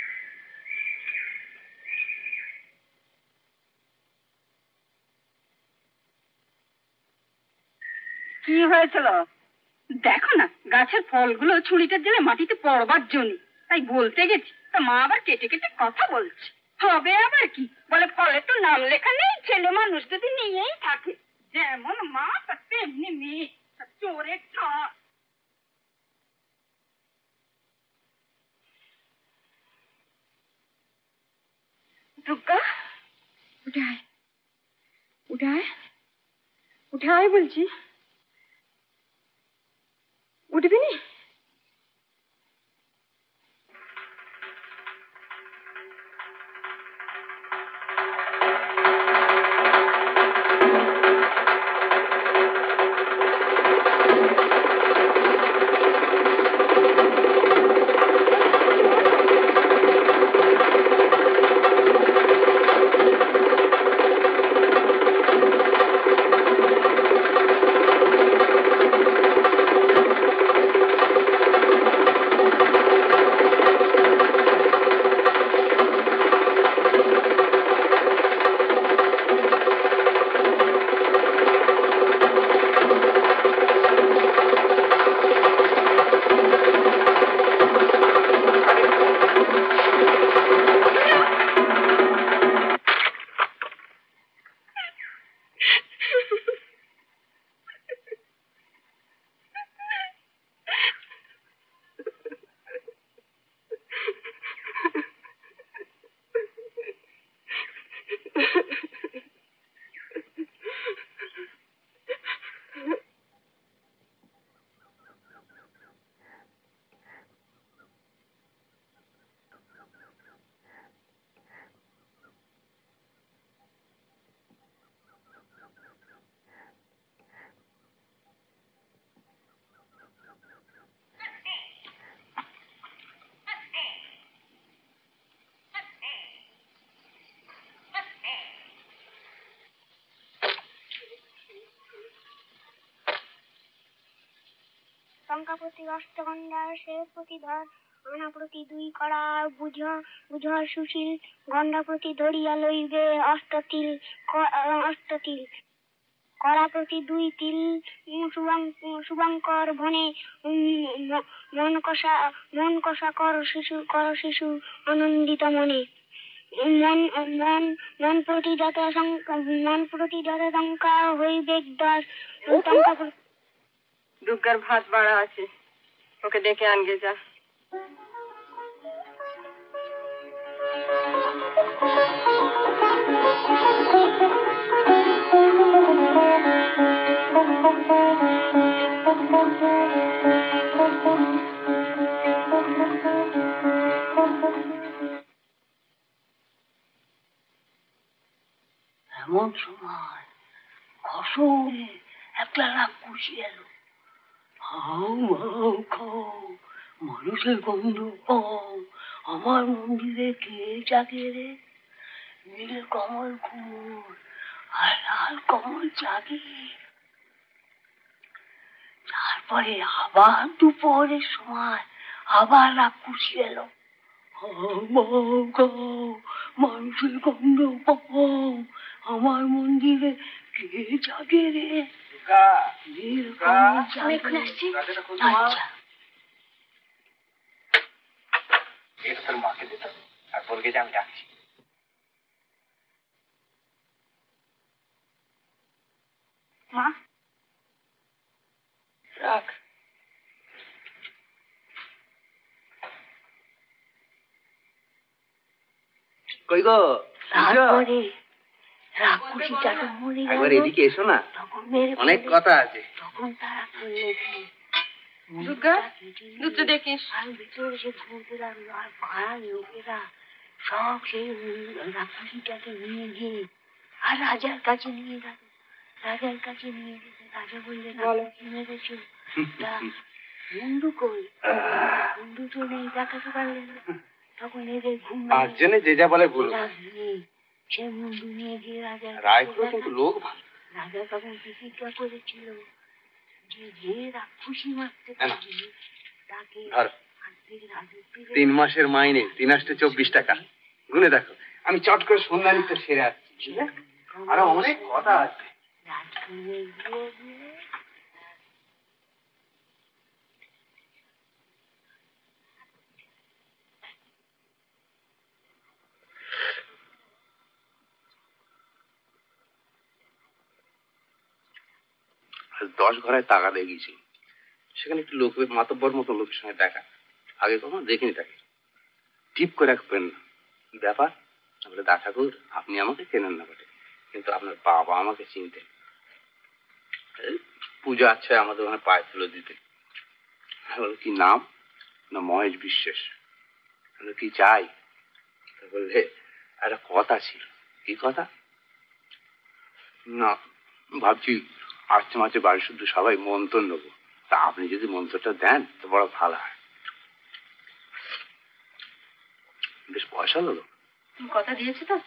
কি হয়েছিল দেখো না, গাছের ফলগুলো ছুরিটার জেলে মাটিতে পড়বার জন্য, তাই বলতে গেছি। তা মা আবার কেটে কেটে কথা বলছে। হবে আবার কি, বলে ফলে তো নাম লেখা নেই, ছেলে মানুষ যদি নিয়েই থাকে। যেমন মা তার তেমনি মেয়ে, চোরের ঠন। দুর্গা উঠে আয়, উঠে আয়, উঠে আয় বলছি। উঠবি নি?
টঙ্কা প্রতি অষ্টগন্ডা সে প্রতি ধর আনা প্রতি দুই কড়া বুঝ বুঝ সুশীল গন্ডা প্রতি ধরিয়া লইবে অষ্টতিল অষ্টতিল কড়া প্রতি দুই তিল শুভঙ্কর ভনে মন কষা মন কষা কর শিশু কর শিশু আনন্দিত মনে মন মন মন প্রতি যত মন প্রতি যত টঙ্কা হইবে দশ টঙ্কা।
দুর্গার ভাত বাড়া আছে, ওকে ডেকে আনগে যা।
এমন সময় ফসলে একটা রাক্ষসী এলো। হাও হাও খাও, মানুষের গন্ধ পাও, আমার মন্দিরে কে জাগে রে? নীল কমল ফুল আর লাল কমল জাগে। তারপরে আবার দুপুরের সময় আবার রাক্ষসী এলো। মানুষের গন্ধ পাও, আমার মন্দিরে কে জাগে রে?
এটা তোর মাকে দিতে হবে আর বলবে যে আমি ডাকছি।
মা
রাখ।
কই গো?
তারপরে রাক্ষসীটা তো মরে গেল।
একবার এদিকে এসো না,
তখন মেরে
অনেক কথা আছে।
তখন তারা করলো কি?
দুর্গা, দুধটা দেখিস।
আর ভিতরে সে ঘুরতে লাগলো আর পাড়ার লোকেরা সব সেই রাক্ষসীটাকে নিয়ে গিয়ে আর রাজার কাছে নিয়ে গেল। রাজার কাছে নিয়ে গেছে। রাজা বললেন রাক্ষসী মেরেছো। বন্ধু কই? বন্ধু তো নেই, দেখাতে পারলেন না। তখন এদের ঘুম
পাঁচজনে যে যা বলে ভুল।
সে বন্ধু নিয়ে গিয়ে রাজার
রায়পুর কিন্তু লোক ভালো।
রাজা তখন প্রতিজ্ঞা করেছিল যে যে রাক্ষসী মারতে পারবে তাকে
তিন মাসের মাইনে তিন আষ্টে চব্বিশ টাকা। গুনে দেখো, আমি চট করে সন্ধ্যা নিতে সেরে আসছি। আরো অনেক কথা আছে। দশ ঘরে টাকা দিয়ে গেছি, সেখানে একটু লোক মাতব্বর মতো লোকের সঙ্গে দেখা। আগে কখনো দেখিনি তাকে। টিপ করে রাখবেন না, কি ব্যাপার? তারপরে দা ঠাকুর, আপনি আমাকে চেনেন না বটে, কিন্তু আপনার বাবা আমাকে চিনতেন। পূজা আছে আমাদের ওখানে পায়ে তুলে দিতে। বলো কি নাম? না মহেশ বিশ্বাস। কি চাই? বললে একটা কথা ছিল। কি কথা? না ভাবছি আসছে মাঝে বাড়ি শুদ্ধ সবাই মন্ত্র নেবো, তা আপনি যদি মন্ত্রটা দেন তো বড় ভালো হয়। বেশ পয়সা হলো।
কথা দিয়েছি তো?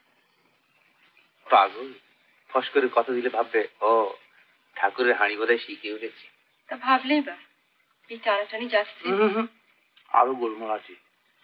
পাগল, ফস করে কথা দিলে ভাববে ও ঠাকুরের হাঁড়ি বোধহয় শিখে উঠেছি।
তা ভাবলেই বা এই টানাটানি যাচ্ছে।
আরো গোলমাল আছে।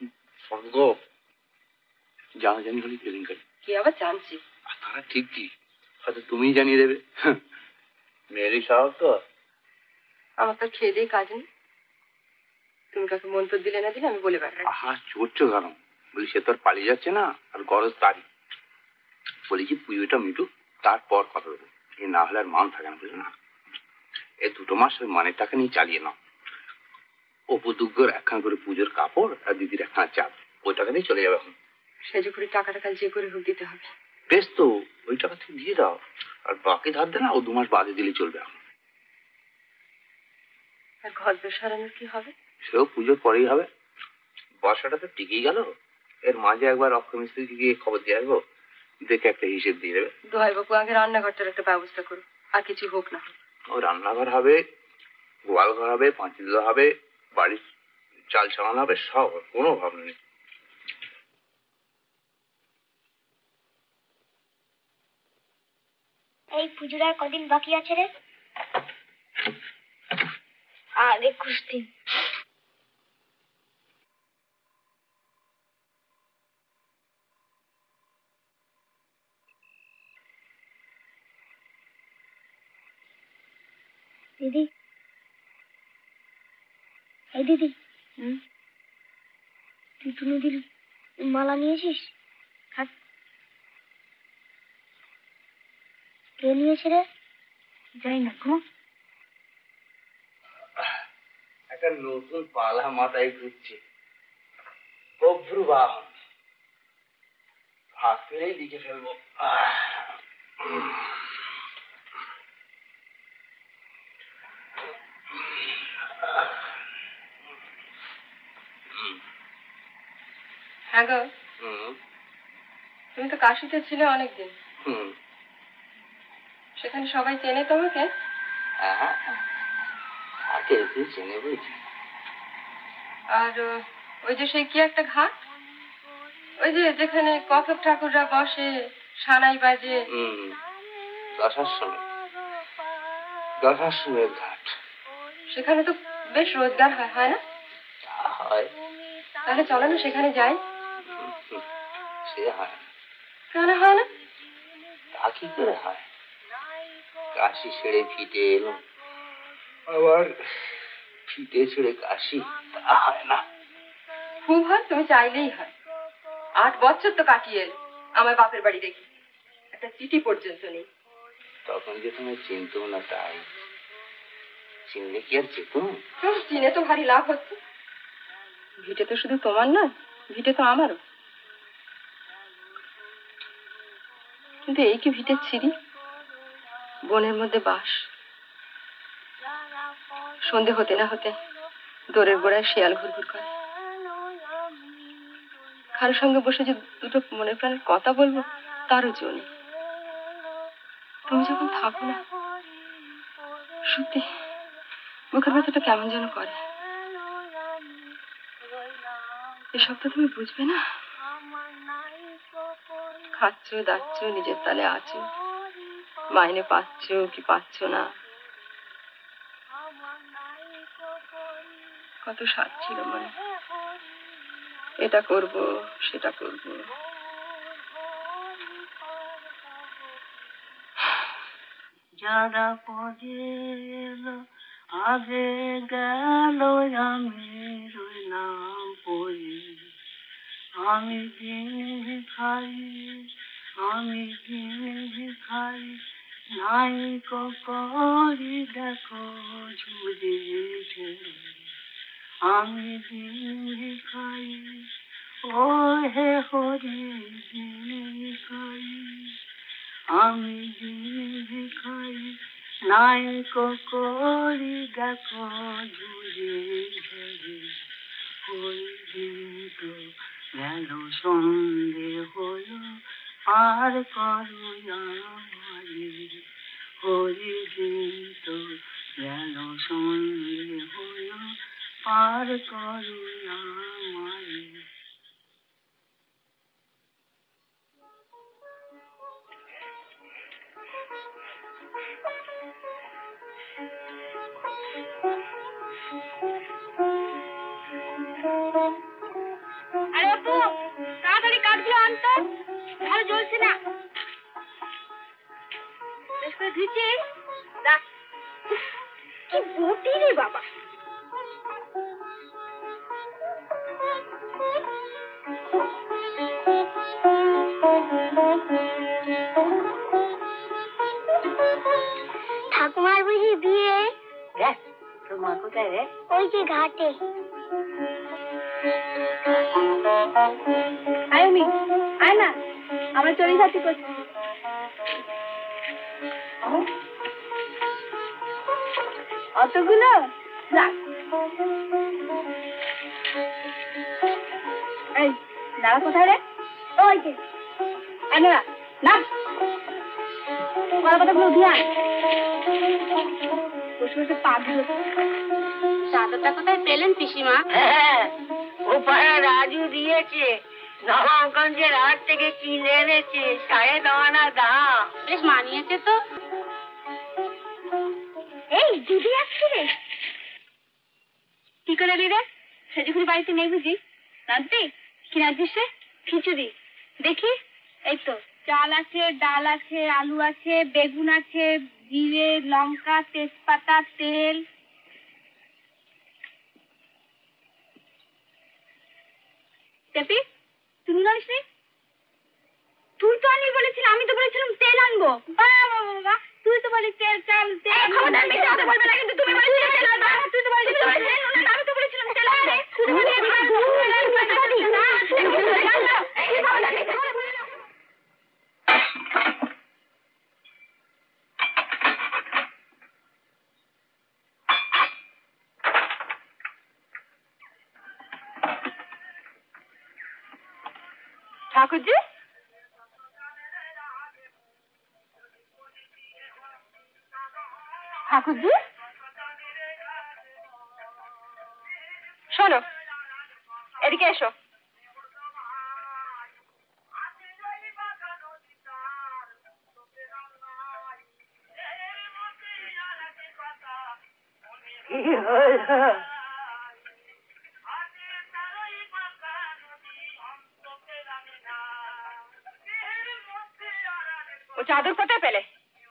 জানা জানি হলে কেলেঙ্কারি।
কি আবার জানছি?
তারা ঠিক কি, হয়তো তুমিই জানিয়ে দেবে। মেয়েরই স্বভাব তো।
আমার তো খেয়ে দিয়ে কাজ নেই, তুমি কাকে মন্ত্র দিলে না দিলে আমি বলে বেড়াই।
আহা চড়ছো কেন? বলি সে তোর পালিয়ে যাচ্ছে না, আর গরজ তারই। বলি কি পুজোটা মিটুক, তারপর কথা দেবো। এ না হলে আর মান থাকে না, বুঝলো না? এ দুটো মাস ওই মানের টাকা নিয়ে চালিয়ে নাও। অপু দুগ্গর একখান করে পুজোর কাপড় আর দিদির একখানা চাপ, ওই টাকা দিয়ে চলে যাবে এখন।
সেজে করে টাকাটা কাল যে করে হোক দিতে হবে।
বেশ তো, ওই টাকা থেকে দিয়ে দাও। আর বাকি ধার দে না, ও দু মাস বাদে দিলে চলবে এখন।
আর ঘর দোর সারানোর কি হবে?
সেও পুজোর পরেই হবে। বর্ষাটা তো টিকেই গেল, এর মাঝে একবার অক্ষমিস্ত্রিকে গিয়ে খবর দিয়ে আসবো, দেখে একটা হিসেব দিয়ে দেবে।
দোহাই বাবু আগে রান্নাঘরটার একটা ব্যবস্থা করো, আর কিছু হোক না।
ও রান্নাঘর হবে, গোয়াল ঘর হবে, পাঁচিল হবে, বাড়ির চাল চালানো হবে, সব কোনো ভাব নেই।
এই পুজোর আর কদিন বাকি আছে রে? আর একুশ দিন। দিদি, এই দিদি, তুই তুমি দিল মালা নিয়েছিস? কে নিয়েছে রে? যাই না গো।
একটা নতুন পালা মাথায় ঘুরছে, প্রভু বাহন। হাত পেলেই লিখে ফেলবো।
হ্যাঁ গো, তুমি তো কাশিতে ছিলে অনেকদিন, সেখানে সবাই চেনে তোমাকে?
চেনে বুঝি।
আর ওই যে সেই কি একটা ঘাট, ওই যে যেখানে কথক ঠাকুররা বসে, সানাই বাজে,
দশাশ্রমে দশাশ্রমের ঘাট,
সেখানে তো বেশ রোজগার হয়, হয় না?
হয়।
তাহলে চলো না সেখানে যাই।
সে হয় না।
কেন হয় না?
তা কি করে হয়? কাশি ছেড়ে ফিটে এলো, আবার ফিটে ছেড়ে কাশি, তা হয় না।
খুব হয়, তুমি চাইলেই হয়। আট বছর তো কাটিয়ে এলো আমার বাপের বাড়ি রেখে, একটা চিঠি পর্যন্ত নেই।
তখন যে তুমি চিনতো না, তাই চিনলে কি আর যেত?
চিনে তো ভারী লাভ হচ্ছে। ভিটে তো শুধু তোমার নয়, ভিটে তো আমারও। কিন্তু এই কি ভিটের ছিরি, বনের মধ্যে বাস। সন্ধে হতে না হতে দোরের গোড়ায় শিয়াল ঘুরঘুর করে। কারোর সঙ্গে বসে যে দুটো মনের প্রাণের কথা বলবো, তারও জো নেই। তুমি যখন থাকো না, সত্যি মুখের ভেতরটা কেমন যেন করে। এসব তো তুমি বুঝবে না। খাচ্ছ, দাচ্ছ, নিজের তালে আছো, মাইনে পাচ্ছ কি পাচ্ছ না। কত স্বাদ ছিল মনে, এটা করব সেটা করব।
যারা পরে এলো আগে গেল, আমি রইলাম পড়ি। আমি দিন ভিখারি, আমি দিন ভিখারি, নাই করি দেখো ঝুড়ি ঝুড়ি। আমি দিন ভিখারি, ও হে হরি দিন ভিখারি, আমি দিন ভিখারি, নাই করি দেখো ঝুড়ি ঝুড়ি। ওই দিন তো গেল সন্ধে হলো, আর করো আমারে। ওই দিন তো গেল সন্ধে হলো, পার করো আমারে।
আরে আপু, তাড়াতাড়ি কাঠগুলো আনতো, ভালো জ্বলছে না। বেশ করে ধুচ্ছিস? দেখ কি বটি রে বাবা। ঠাকুমার বুঝি বিয়ে?
দেখ তোর মা কোথায় রে?
ওই যে ঘাটে। আয় মি, আয় না, আমরা চড়ি ঘাটি করছি। অতগুলো রাখ। এই দাঁড়া কোথায় রে? ওই যে আয় না, নাম কলাপাতাগুলো উঠিয়ে আয়। বসে বসে পা ধুলো। চাদরটা কোথায় পেলেন পিসিমা?
হ্যাঁ, ও পাড়া রাজু দিয়েছে, নবাবগঞ্জের হাট থেকে কিনে এনেছে, সাড়ে নয়ানা দাম।
বেশ মানিয়েছে তো। এই দিদি আসছে রে।
কি করে এলি রে? সেজুকুনি বাড়িতে নেই বুঝি? রাঁধবি? কি রাঁধছিস রে? খিচুড়ি। দেখি, এই তো চাল আছে, ডাল আছে, আলু আছে, বেগুন আছে, জিরে, লঙ্কা, তেজপাতা, তেল। টেপি, তুমি জানিস নি? তুই তো আনবি বলেছিলি, আমি তো বলেছিলাম তেল আনবো। বাবা বাবা, তুই তো বলি তেল চাল তেল। খবরদার মিথ্যা কথা বলবে না কিন্তু, তুমি বলেছিলে তেল আনবো। তুই তো বলেছিলি তেল আনবো, আমি তো বলেছিলাম তেল আনবো। তুই বলি আমি আনবো। ঠাকুরজি, ঠাকুরজি শোনো, এদিকে এসো। ও চাদর কোথায় পেলে?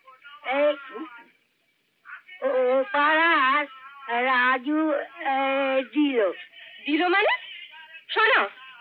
ও পাড়ার রাজু দিল।
দিল মানে? শোনো,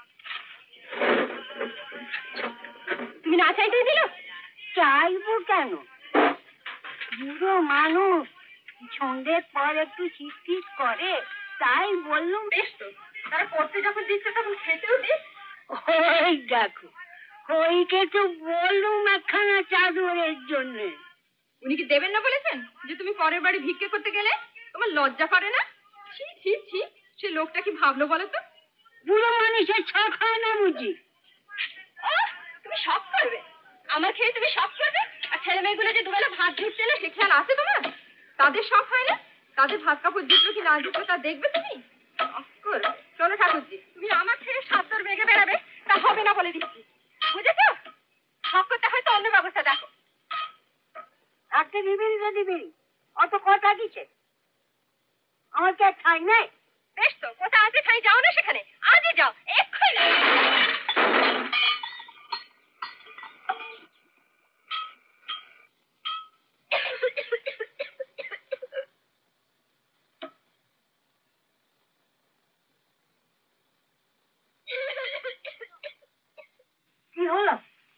তুমি না চাইতেই দিল?
চাইবো কেন? বুড়ো মানুষ সন্ধ্যের পর একটু চিৎচিৎ করে, তাই বললুম।
বেশ তো, তারা পড়তে যখন দিচ্ছে তখন খেতেও দিস।
ওই দেখো, ওইকে তো বললুম একখানা চাদরের জন্য।
উনি কি দেবেন না বলেছেন যে তুমি পরের বাড়ি ভিক্ষে করতে গেলে? তোমার লজ্জা করে না? ছি ছি ছি, সে লোকটা কি ভাবলো বলো তো?
বুড়ো মানুষের শখ হয় না বুঝি?
তুমি শখ করবে? আমার খেয়ে তুমি শখ করবে? আর ছেলে মেয়েগুলো যে দুবেলা ভাত জুটছে না, সে খেয়াল আছে তোমার? তাদের শখ হয় না? তাদের ভাত কাপড় জুটলো কি না জুটলো তা দেখবে তুমি? শোনো ঠাকুরজি, তুমি আমার ছেলে সাতটার বেগে বেড়াবে তা হবে না বলে দিচ্ছি, বুঝেছ? শখ করতে হয়তো অন্য ব্যবস্থা দেখো।
থাকতে দিবি না দিবি, অত কথা দিচ্ছে। আমার কি আর ঠাই নাই?
বেশ তো, কোথা আছে ঠাই, যাও না সেখানে, আজই যাও, এক্ষুনি।
কি হলো?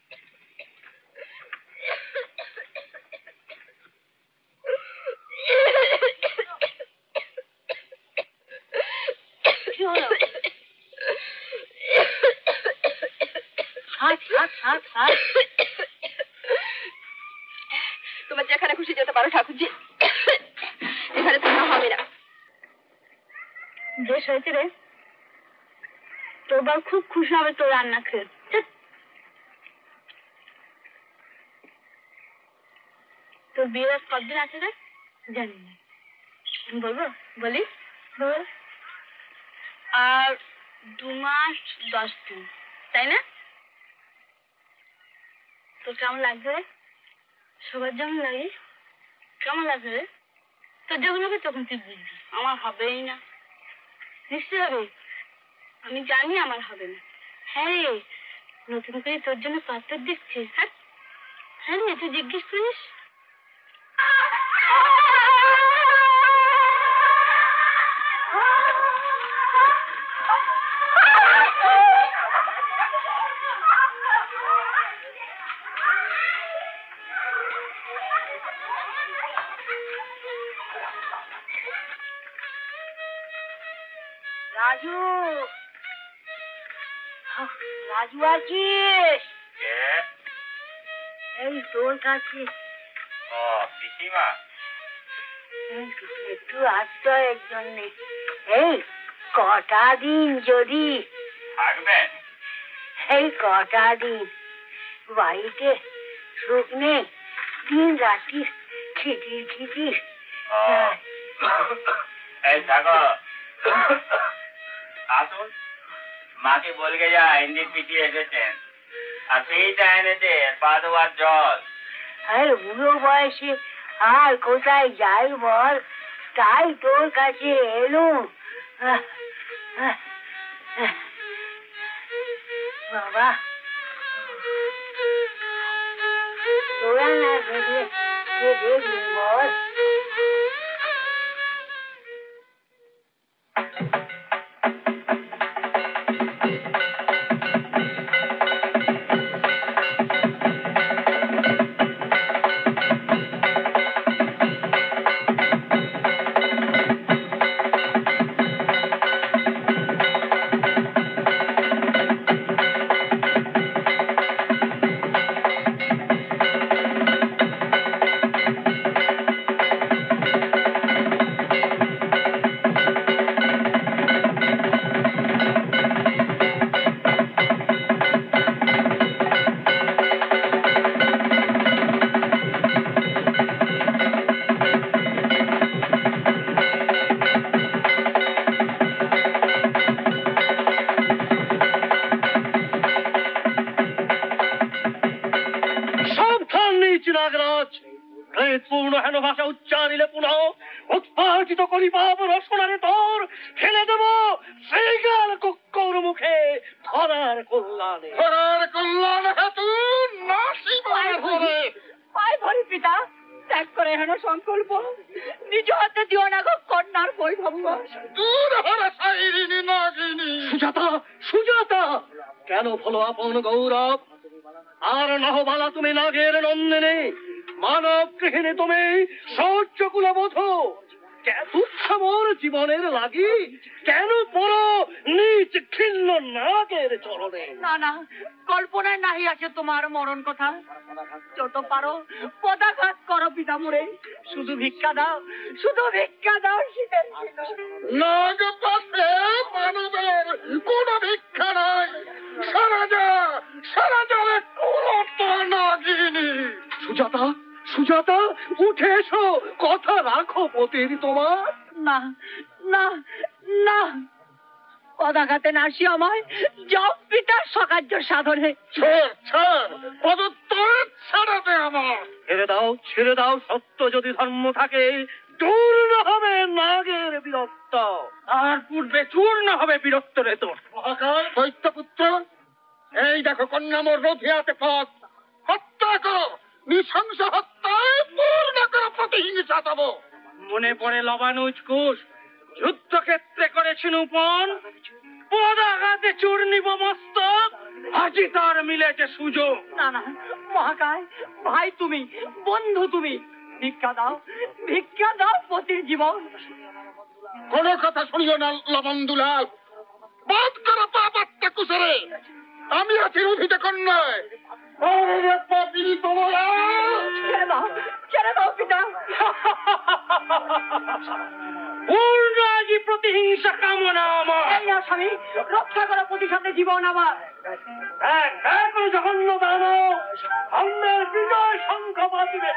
কি হলো? হাত হাত হাত হাত।
তোমার যেখানে খুশি যেতে পারো ঠাকুরজি, এখানে থাকা হবে না। বেশ হয়েছে রে, তোর বাবা খুব খুশি হবে তোর রান্না খেয়ে। তোর বিয়ে আজ কতদিন আছে রে? জানি না। বলবো? বলি বল। আর দু মাস দশ দিন, তাই না? তোর কেমন লাগবে রে? সবার যেমন লাগে কেমন লাগবে রে? তোর যখন হবে তখন তুই বুঝবি, আমার হবেই না। নিশ্চয় হবে, আমি জানি আমার হবে না। হ্যাঁ রে, নতুন করে তোর জন্য পাত্র দেখছি। হ্যাঁ হ্যাঁ রে, তুই জিজ্ঞেস করিস।
রাজু, রাজু আছিস? এই তোর কাছে একটু আশ্রয়ের জন্য। এই কটা দিন যদি
থাকবেন,
এই কটা দিন বাড়িতে সুখ নেই, দিন রাত্রি খিটির খিটির।
এই থাকো, আসুন। মাকে বলকে যা হিন্দি পিটি এসেছেন, আর সেইটা এনেছে পা দেওয়ার জল।
আরে বুড়ো বয়সে আর কোথায় যাই বল, তাই তোর কাছে এলুম। বাবা তোরা না ভেবে দেখবি বল
পূর্ণ হেন ভাষা উচ্চারিলে পুনঃ উৎপাটিত করি পাপ রসনারে তোর ফেলে দেব সেই গাল কুক্কর মুখে ধরার কল্যাণে
ধরার কল্যাণে হেতু নাসি পায় ধরে
পায় ধরে পিতা ত্যাগ করে হেন সংকল্প নিজ হাতে দিও না গো কন্যার বৈভব
দূর হরে সাইরিনি নাগিনী
সুজাতা সুজাতা কেন ভলো আপন গৌরব আর নহবালা তুমি নাগের নন্দিনী মানব গৃহিণী তুমি সহ্য কুলবোধ তুচ্ছমোর জীবনের লাগি কেন পড়ো নিজ খিন্ন নাগের চরণে
না না কল্পনায় নাহি আছে তোমার মরণ কথা যত পারো পদাঘাত করো পিতা মোরে শুধু ভিক্ষা দাও শুধু ভিক্ষা দাও শীতের
নাগ পাশে মানবের কোন ভিক্ষা নাই সারা যা সারা যাবে কুলত নাগিনী
সুজাতা সুজাতা উঠে এসো কথা রাখো পতির তোমার
না না না পদাঘাতে নাসি আমায় যাও পিতার সকার্য সাধনে
ছেড় ছেড় পদত্তর ছাড়াতে আমার
ছেড়ে দাও ছেড়ে দাও সত্য যদি ধর্ম থাকে চূর্ণ হবে নাগের বীরত্ব
আর পূর্বে চূর্ণ হবে বীরত্বরে তোর মহাকাল দৈত্যপুত্র এই দেখো কন্যামোর রথিয়াতে পথ হত্যা করো নৃশংস হত্যায় পূর্ণ করে প্রতিহিংসা দেব
মনে পড়ে লবানুজ কুশ যুদ্ধক্ষেত্রে করেছেন উপন পদাঘাতে চূর্ণিব মস্তক আজি তার মিলেছে সুযোগ
না না মহাকায় ভাই তুমি বন্ধু তুমি ভিক্ষা দাও ভিক্ষা দাও পতির জীবন
কোন কথা শুনিও না লবণদুলাল বাদ করো পাপাত্তা কুশরে আমি আছি রুধিতে কন্যায়
ছেড়ে দাও ছেড়ে দাও পিতা
পূর্ণ আজি প্রতিহিংসা কামনা আমার
এই না স্বামী রক্ষা করো প্রতিশোধে জীবন আমার
এক এক জঘন্য দানব সামনের বিজয় শঙ্খ বাজিবে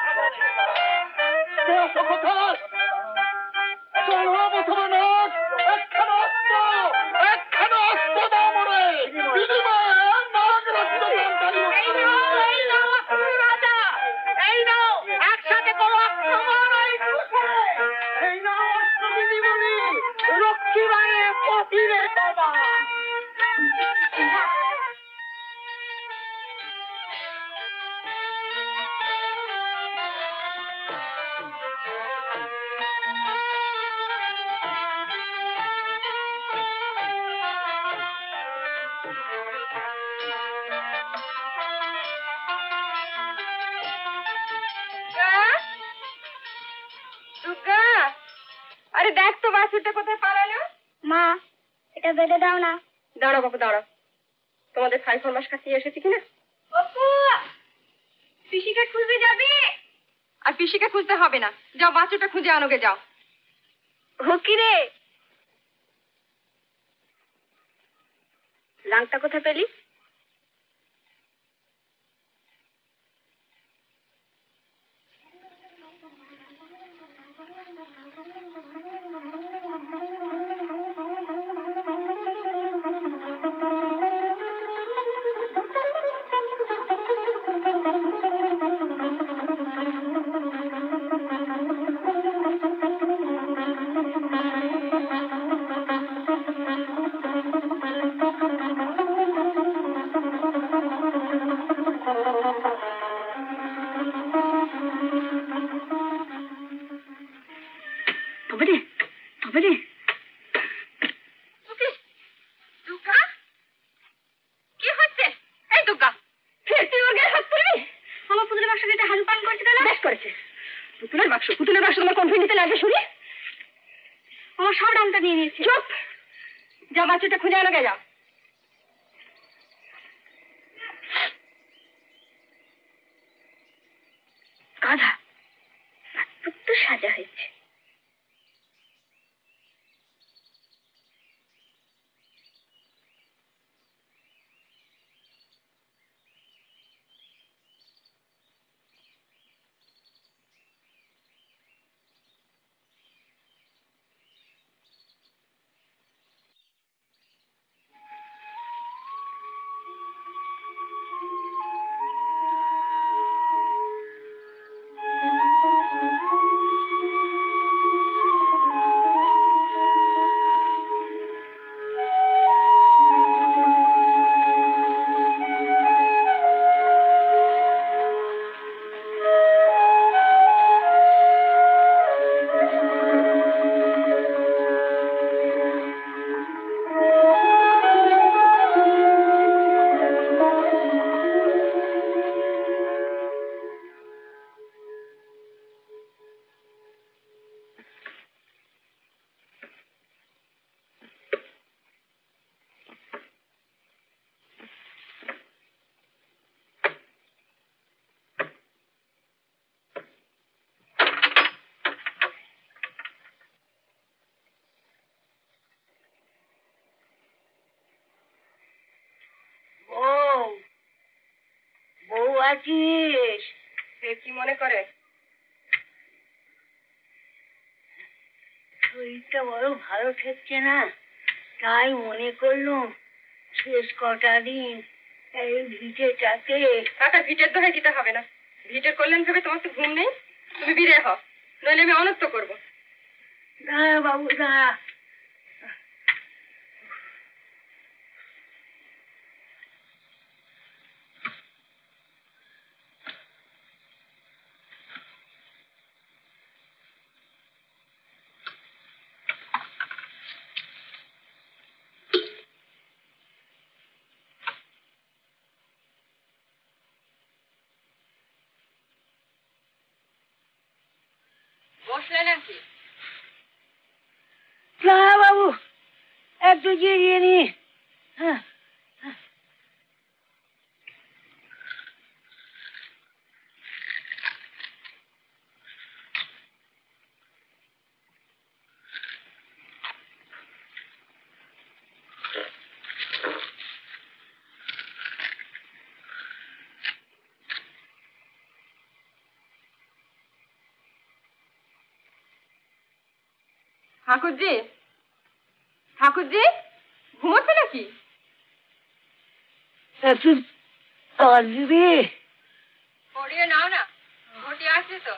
একসাথে করো রক্ষী বাড়ে পতিরে বাবা আরে দেখ তো বাছুরটা কোথায় পালালো
মা এটা বেঁধে দাও না
দাঁড়াও বাবু দাঁড়াও তোমাদের খাই ফরমাস কাছে এসেছি কিনা বাপু পিসিকে খুঁজতে যাবি আর পিসিকে খুঁজতে হবে না যাও বাছুরটা খুঁজে আনোগে যাও
হকি রে লাংটা কোথায় পেলি
বাক্স পুতুলের বাক্স তোমার কোন ফিন্ডিতে লাগবে শুনি?
আমার সব দামটা নিয়ে নিয়েছে।
চুপ, যা বাচ্চাটা খুঁজে আনো গে, যাও।
গাধা তো সাজা হয়েছে।
কি মনে করে?
শরীরটা বড় ভালো ঠেকছে না, তাই মনে করলুম শেষ কটা দিন এই ভিটেটাকে।
কাকা ভিটের দোহাই দিতে হবে না। ভিটের করলেন ভেবে তোমার তো ঘুম নেই। তুমি বিরে হও, নইলে আমি অনর্থ করবো।
দাঁড়া বাবু দাঁড়া।
বসলেন নাকি?
না বাবু, একটু জিরিয়ে নি। হ্যাঁ
ঠাকুরজি, ঠাকুরজি ঘুমোচ্ছে নাকি?
একটু দিবি?
পড়িয়ে নাও না, ঘটি আসছে তো।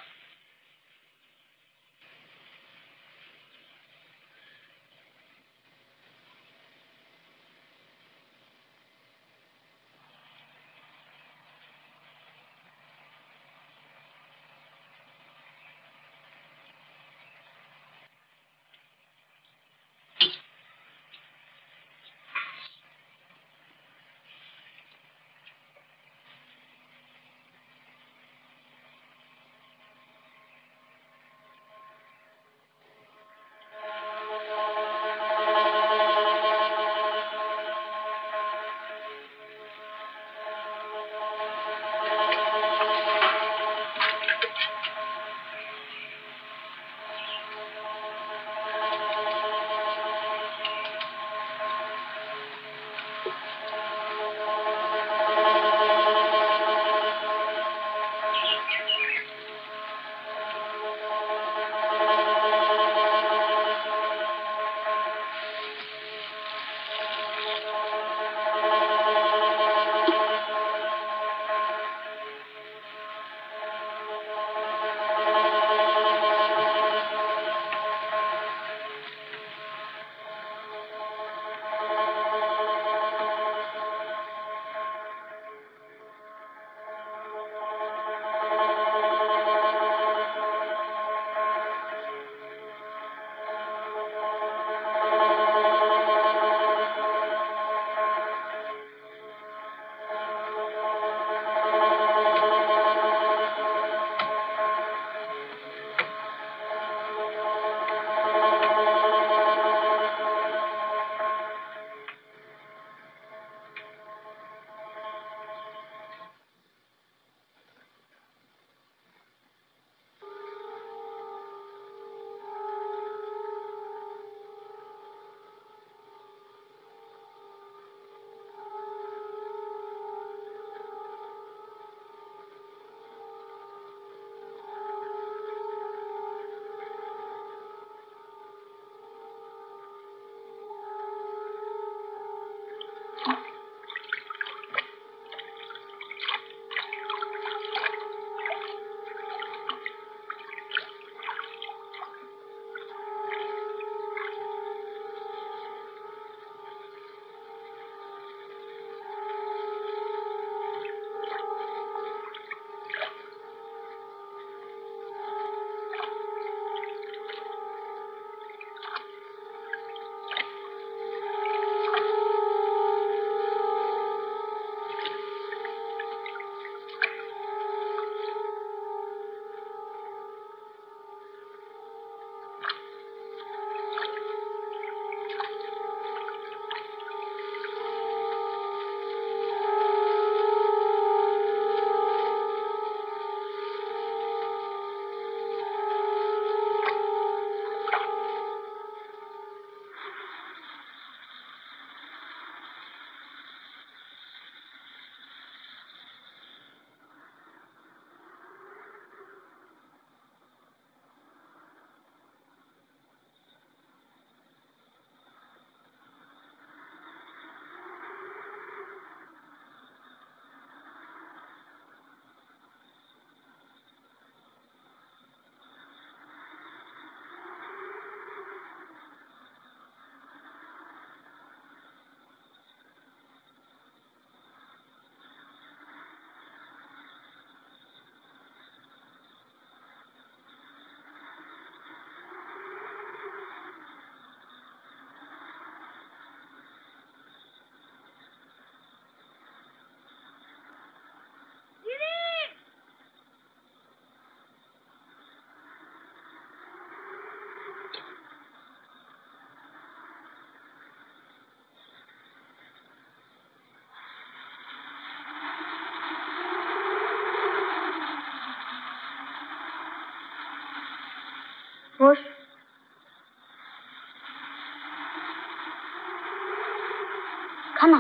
থানা।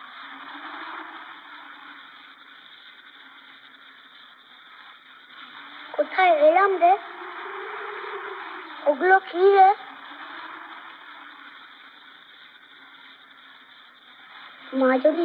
কোথায় এলাম রে? ওগুলো কি রে? মা যদি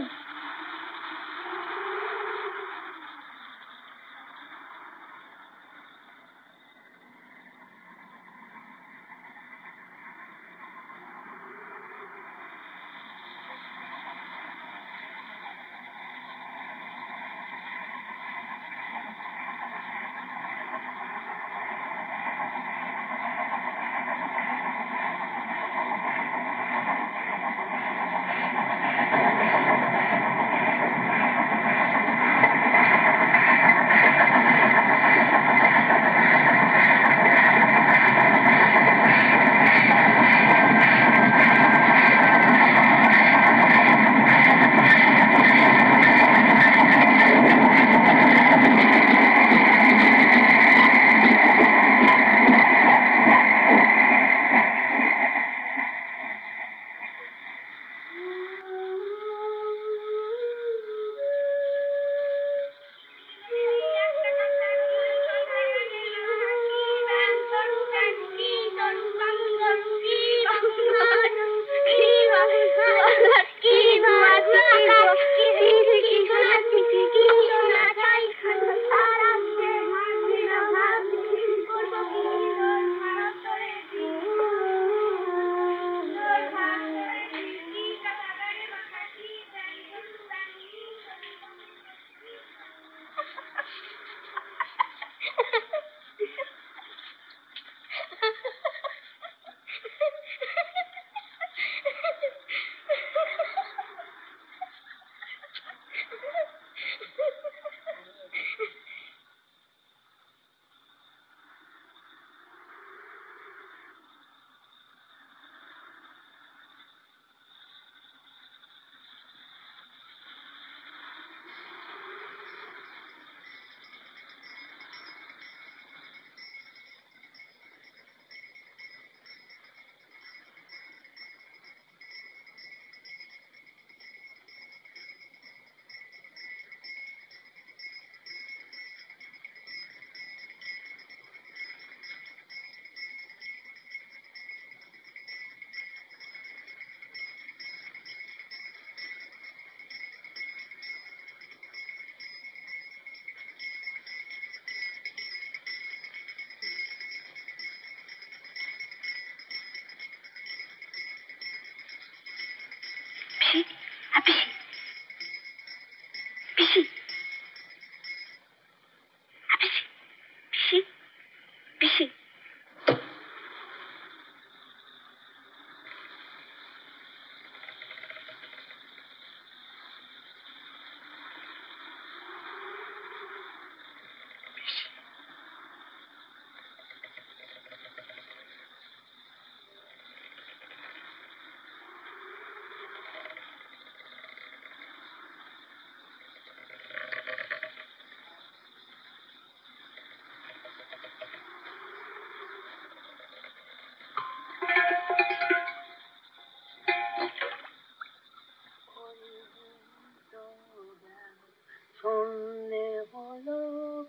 সন্ধে হলো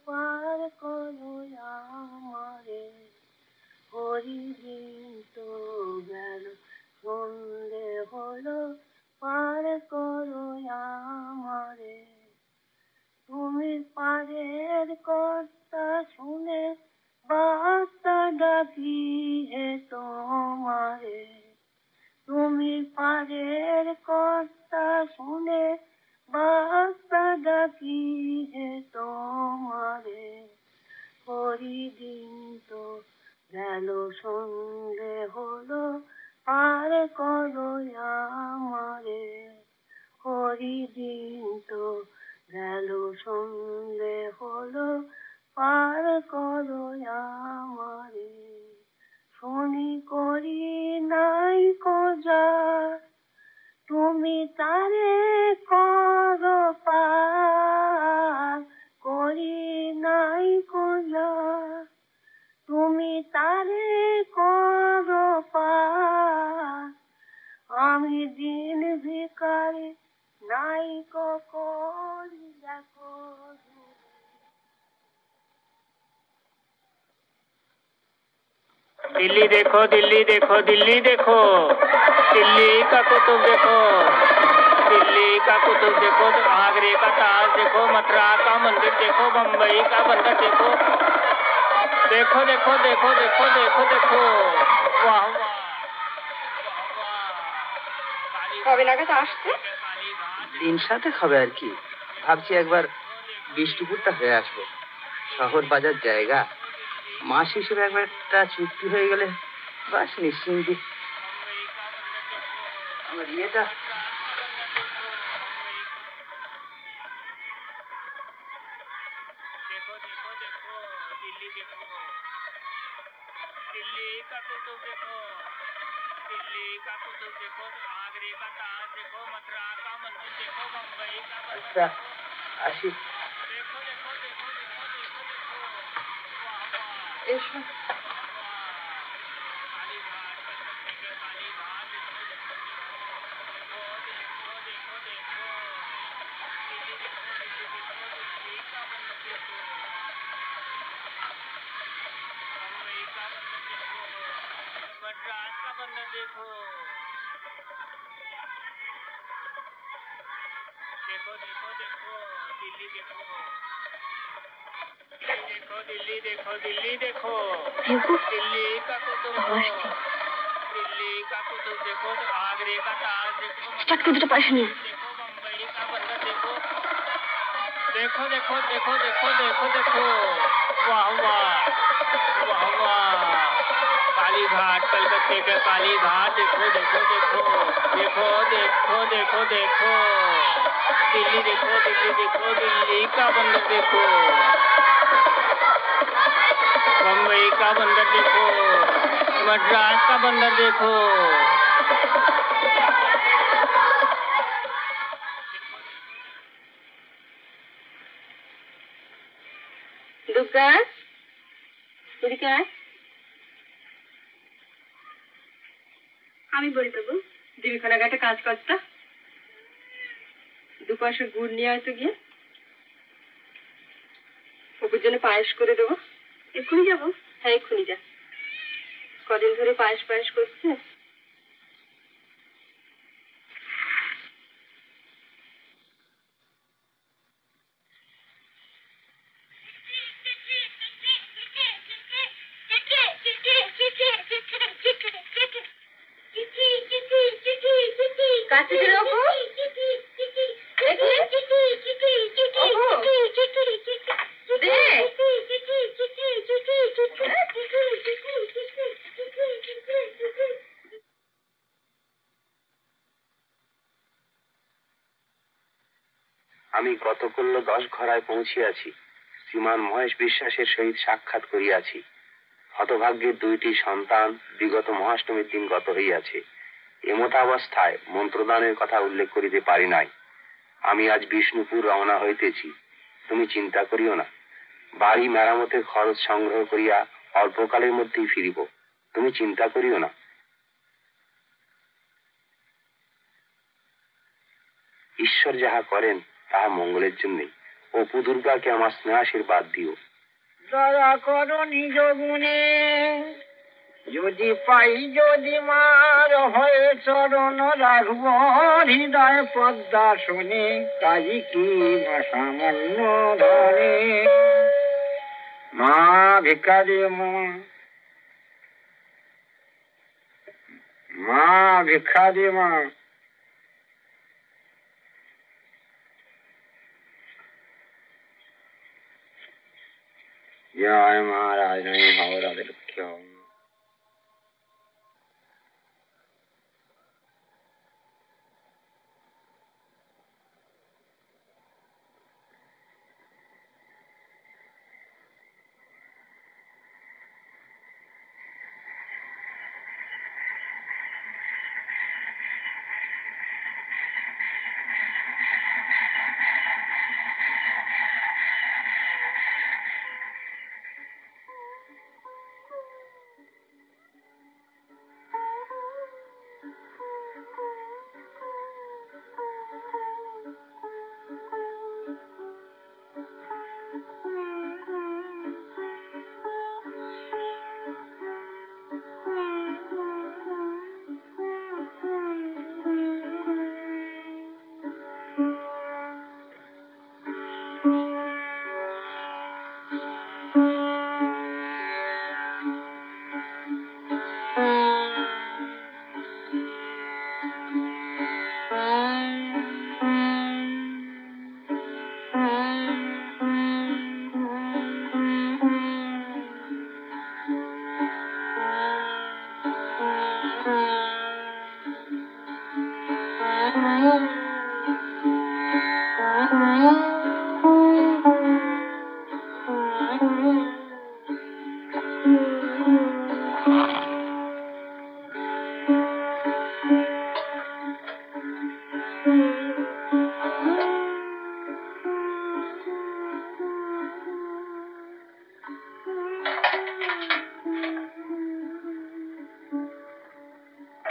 পার করো আমারে, হরিদিন তো গেল। সন্ধে হলো পার করো আমারে, তুমি পারের কথা শুনে বার্তা ডাকি হে তোমারে, তুমি পারের কথা শুনে বার্তা ডাকি হে তোমারে, হরিদিন তো গেল সন্ধে হলো পার করো আমারে, হরিদিন তো গেল সন্ধে হলো পার করো আমারে, শনি করি নাই কোজা তুমি তারে করো পার, করি নাই কোজা তুমি তারে করো পার, আমি দিন ভিখারি
কলিজা করু
दिल्ली देखो दिल्ली देखो दिल्ली देखो दिल्ली का कुतुब देखो दिल्ली का कुतुब देखो आगरे का ताज देखो मद्रास का मंदिर देखो बम्बई का बंदर देखो देखो देखो देखो देखो देखो देखो वाह वाह
কবে নাগাদ আসছে?
দিন সাথে হবে আর কি। ভাবছি একবার বিষ্ণুপুরটা হয়ে আসবো। শহর বাজার জায়গা, মাস হিসেবে একবার একটা চুক্তি হয়ে গেলে বাস নিশ্চিন্তি। আমার ইয়েটা আচ্ছা আসি।
এসো।
दिल्ली देखो दिल्ली देखो दिल्ली का कुतुब दिल्ली का कुतुब देखो आगरे का ताज देखो
স্টার্ট করে দিতে পারিস নি।
देखो बम्बई का बंदर देखो देखो देखो देखो देखो देखो देखो वाह वाह वाह वाह काली घाट कलकत्ते के काली घाट देखो देखो देखो देखो देखो देखो देखो दिल्ली देखो दिल्ली देखो दिल्ली का बंदर देखो बम्बई का बंदर देखो मद्रास का बंदर देखो
দুর্গা দুর্গা আমি বলি দেবো দেবীখানা ঘাটে কাজ করতে দু পাশে গুড় নিয়ে আসতে গিয়ে ওপর জন্য পায়েস করে দেবো। এক্ষুনি যাবো? হ্যাঁ এক্ষুনি যা। কদিন ধরে পায়েস পায়েস করছে। কাছে রাখো
আমি গতকল্য দশ ঘরায় পৌঁছিয়াছি। শ্রীমান মহেশ বিশ্বাসের সহিত সাক্ষাৎ করিয়াছি। হতভাগ্যের দুইটি সন্তান বিগত মহাষ্টমীর দিন গত হইয়াছে। এমতাবস্থায় মন্ত্রদানের কথা উল্লেখ করিতে পারি নাই। আমি আজ বিষ্ণুপুর রওনা হইতেছি। তুমি চিন্তা করিও না, বাড়ি মেরামতের খরচ সংগ্রহ করিয়া অল্পকালের মধ্যেই ফিরিব। তুমি চিন্তা করিও না। ঈশ্বর যাহা করেন তাহা মঙ্গলের জন্যই। অপু দুর্গাকে আমার স্নেহাশীর্বাদ দিও।
দয়া করো নিজ গুণে, যদি পাই যদি মার হয়ে চরণ রাখব হৃদয় পদ্মা শুনে, তাই কি সামান্য ধরে মা ভিকারি মা ভিখারি মা। জয় মহারাজ নয় হাওড়াদের কেউ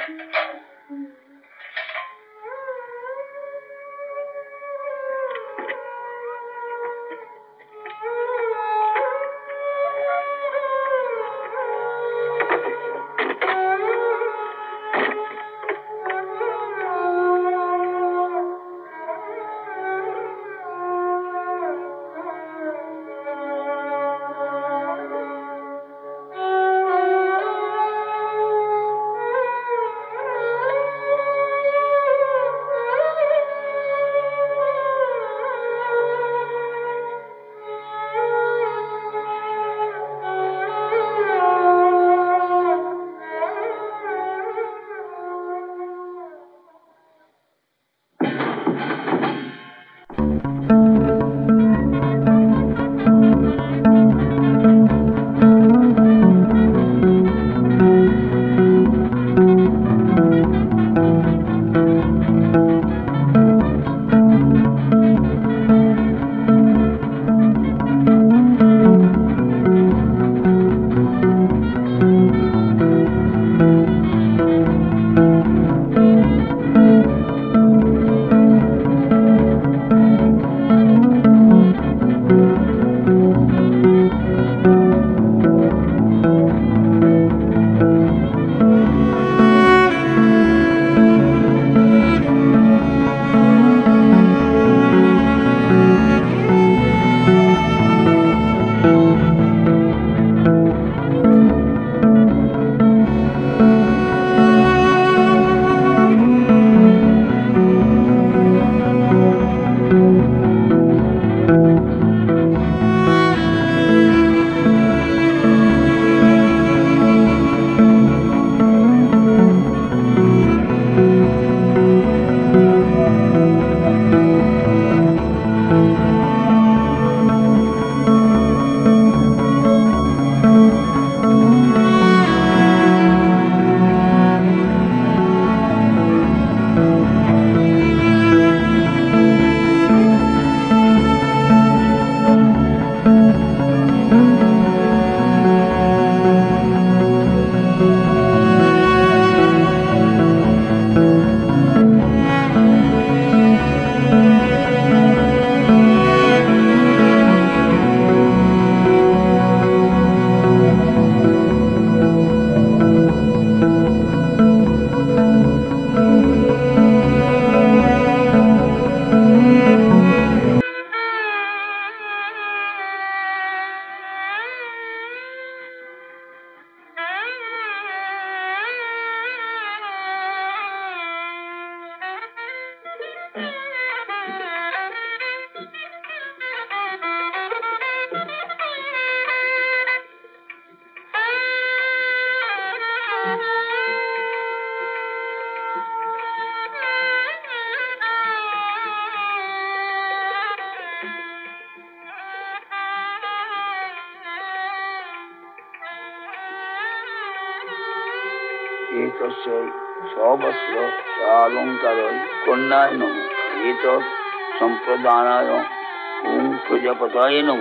সবস্ত্র অলঙ্কারই কন্যায় নম এত সম্প্রদানায় ওম প্রজাপতয়ে নম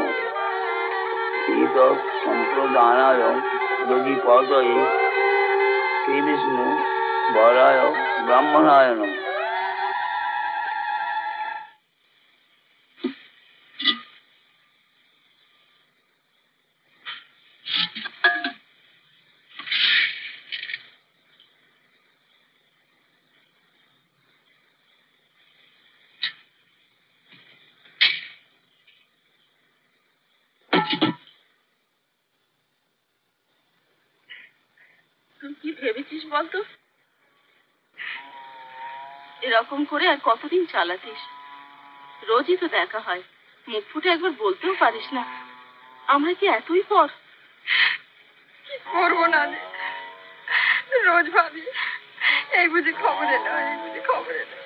এত সম্প্রদানায় যোগীপদয়ে শ্রী বিষ্ণু বরায় ব্রাহ্মণায় নম।
কি ভেবেছিস বলতো? এরকম করে আর কতদিন চালাতিস? রোজই তো দেখা হয়, মুখ ফুটে একবার বলতেও পারিস না। আমরা কি এতই পর?
কি করবো না, রোজ ভাবি এই বুঝি খবর এলো, এই বুঝি খবর এলো,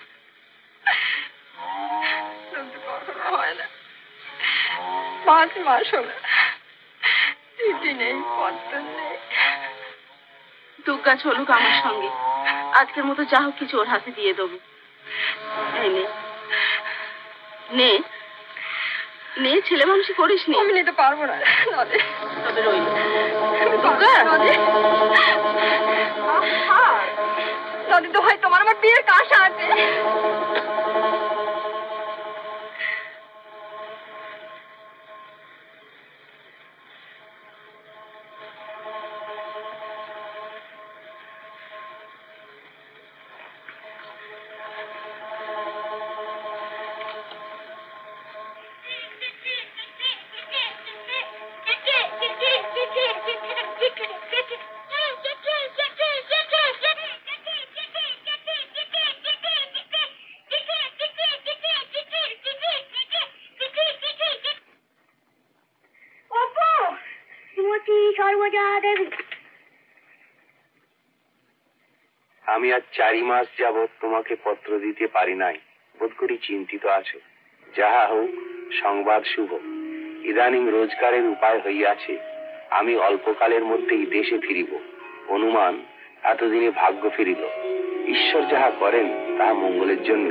কিন্তু কখনো হয় না। পাঁচ মাস হলো, চিঠি নেই, পত্র নেই।
দুগ্গা চলুক আমার সঙ্গে, আজকের মতো যা হোক কিছু ওর হাতে দিয়ে দেবো। এই নে নে নে, ছেলে মানুষই করিস নি।
আমি নিতে পারবো না,
তবে রইল দুগ্গা।
নদী তো হয় তোমার আমার বিয়ের আশা আছে।
আমি আজ চারি মাস যাবৎ তোমাকে পত্র দিতে পারি নাই, বোধ করি চিন্তিত আছো। যাহা হোক, সংবাদ শুভ। ইদানিং রোজগারের উপায় হইয়াছে, আমি অল্পকালের মধ্যেই দেশে ফিরিব। অনুমান এতদিনে ভাগ্য ফিরিল। ঈশ্বর যাহা করেন তাহা মঙ্গলের জন্য।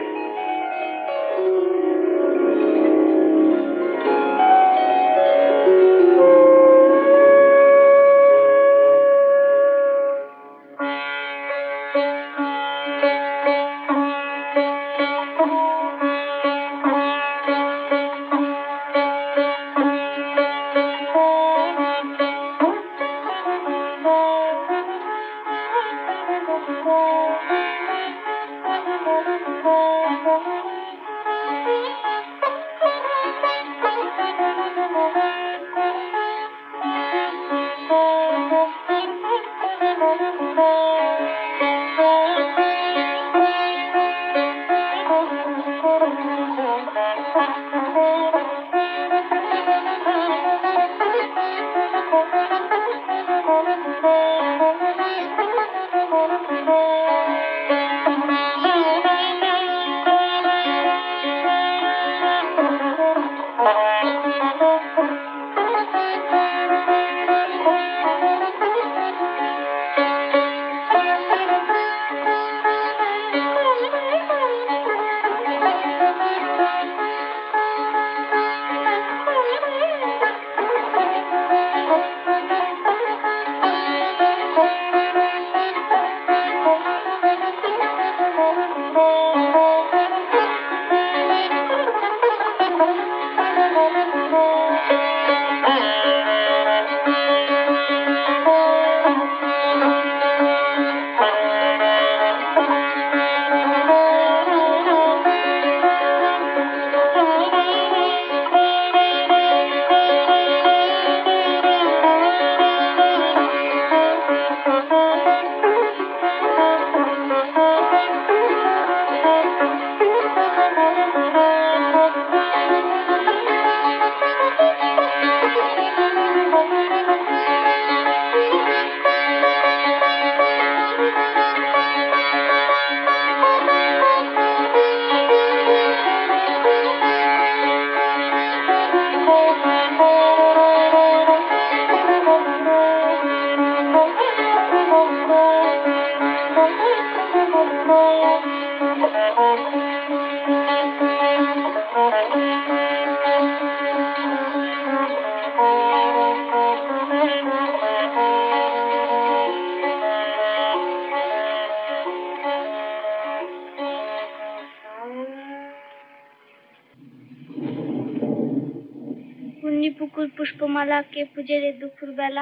পুকুর পুষ্পমালাকে পূজে রে দুপুর বেলা,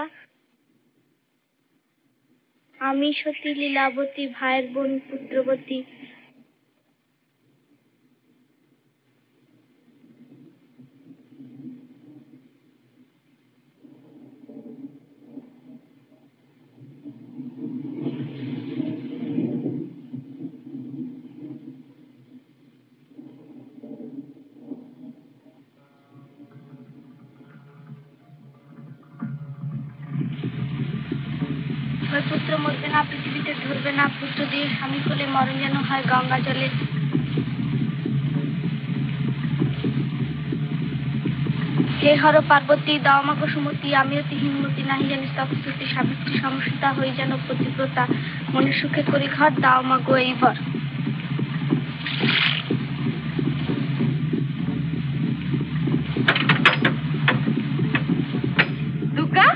আমি সতী লীলাবতী ভাইয়ের বোন পুত্রবতী। পুত্র মরবে না, পৃথিবীতে ধরবে না, পুত্র দিয়ে স্বামী কোলে মরণ যেন হয় গঙ্গা জলে। হে হর পার্বতী, দাও আমাকে সুমতি, আমি অতি হিমমতি, নাহি জানি তপস্বতী সাবিত্রী সমসিতা হই যেন পতিব্রতা, মনের সুখে করি ঘর, দাও আমাগো এইবার। দুর্গা,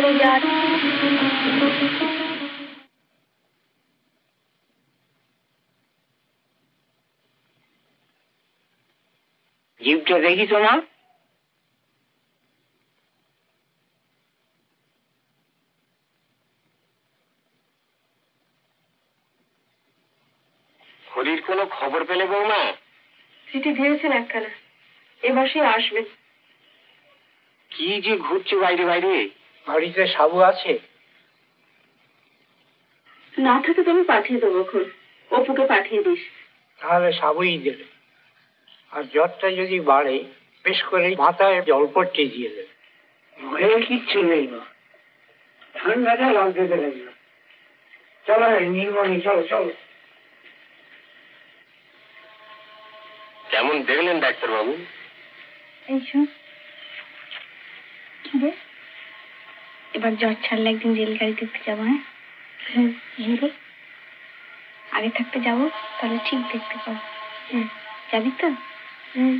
চলে যান।
জিপটা দেখি তোমার।
হরির কোনো খবর পেলে বৌমা?
চিঠি দিয়েছেন একখানা, এবার সে আসবে।
কি যে ঘুরছে বাইরে বাইরে।
বাড়িতে সাবু আছে?
না থাকে তুমি পাঠিয়ে দেবো, এখন অপুকে পাঠিয়ে দিস।
তাহলে সাবুই দেবে। আর জ্বরটা যদি বাড়ে বেশ করে মাথায় জলপট্টি দিয়ে দেবে। ভয়ে কিচ্ছু নেই না, ঠান্ডাটা লাগতে দেবে না। চলো নির্মণি, চলো চলো।
কেমন দেখলেন ডাক্তার বাবু?
এইসো এবার জ্বর ছাড়লে একদিন রেলগাড়ি দেখতে যাবো। হ্যাঁ রে, আগে থাকতে যাবো, তাহলে ঠিক দেখতে পাবো। হ্যাঁ যাবি তো? হ্যাঁ।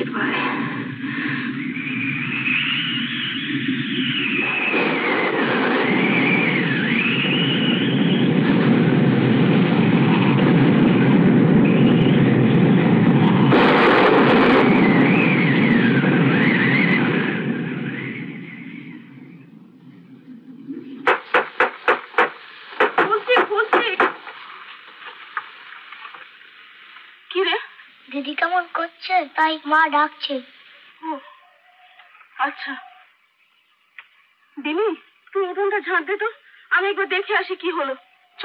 দিদি কেমন করছে তাই মা ডাকছে।
আচ্ছা দিনি, তুই উঠোনটা ঝাঁট দে তো, আমি একবার দেখে আসি কি হলো। চ।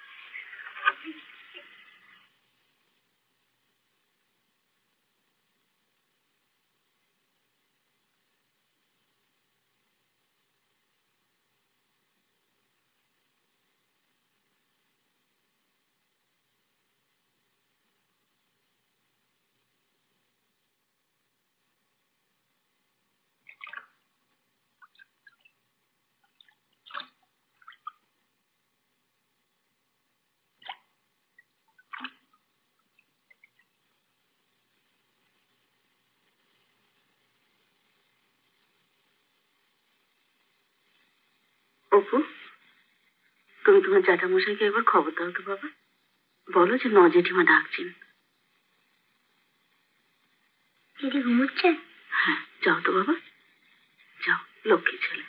অপু, তুমি তোমার জ্যাঠামশাইকে একবার খবর দাও তো বাবা, বলো যে ন জেঠিমা ডাকছেন।
দিদি ঘুমোচ্ছে?
হ্যাঁ, যাও তো বাবা, যাও, লক্ষ্মী ছেলে।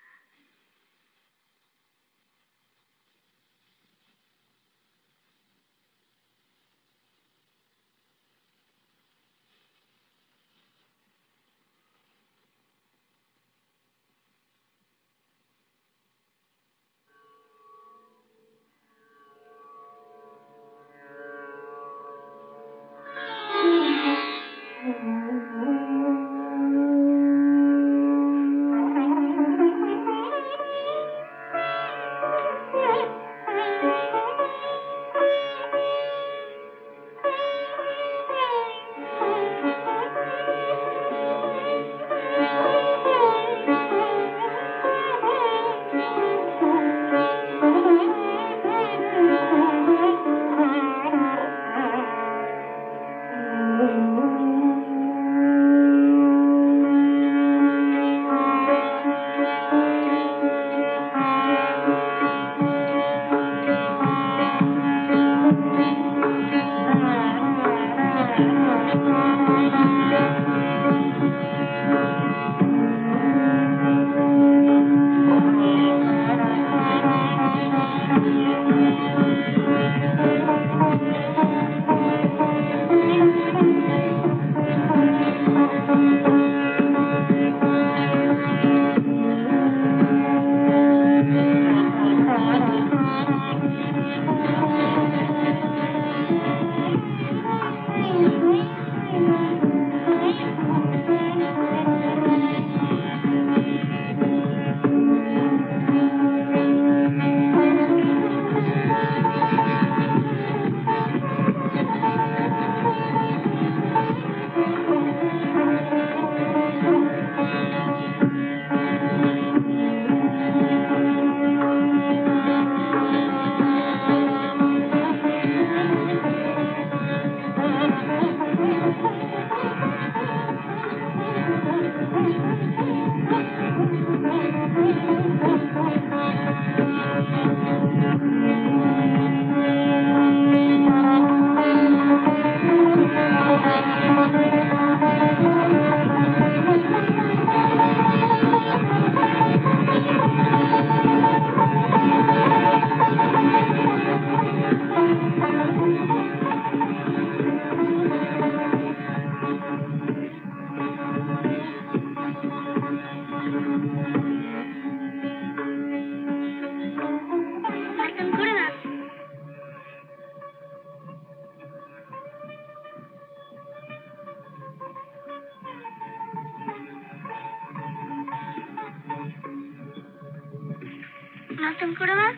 নতুন করে মা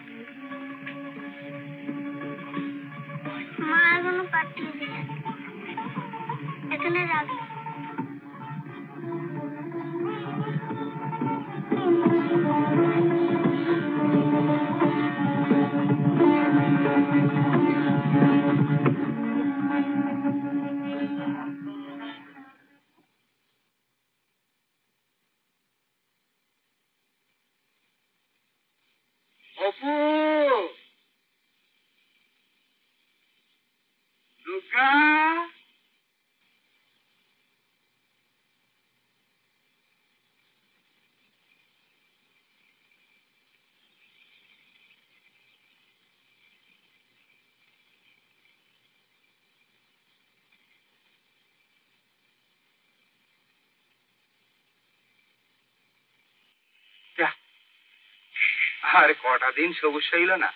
মা এখনো পাঠিয়ে দিলেন এখানে রাখি।
আর কটা দিন সবুজ হইল না।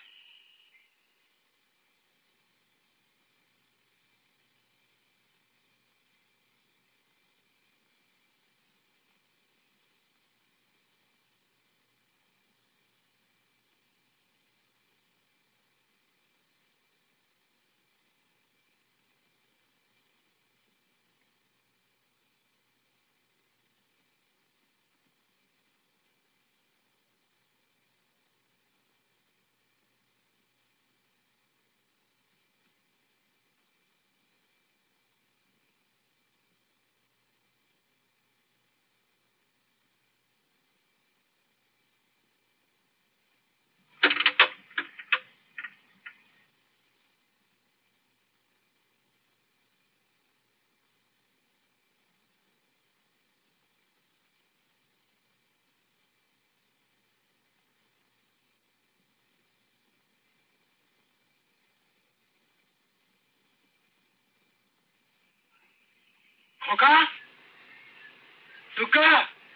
খোকা, দুর্গা,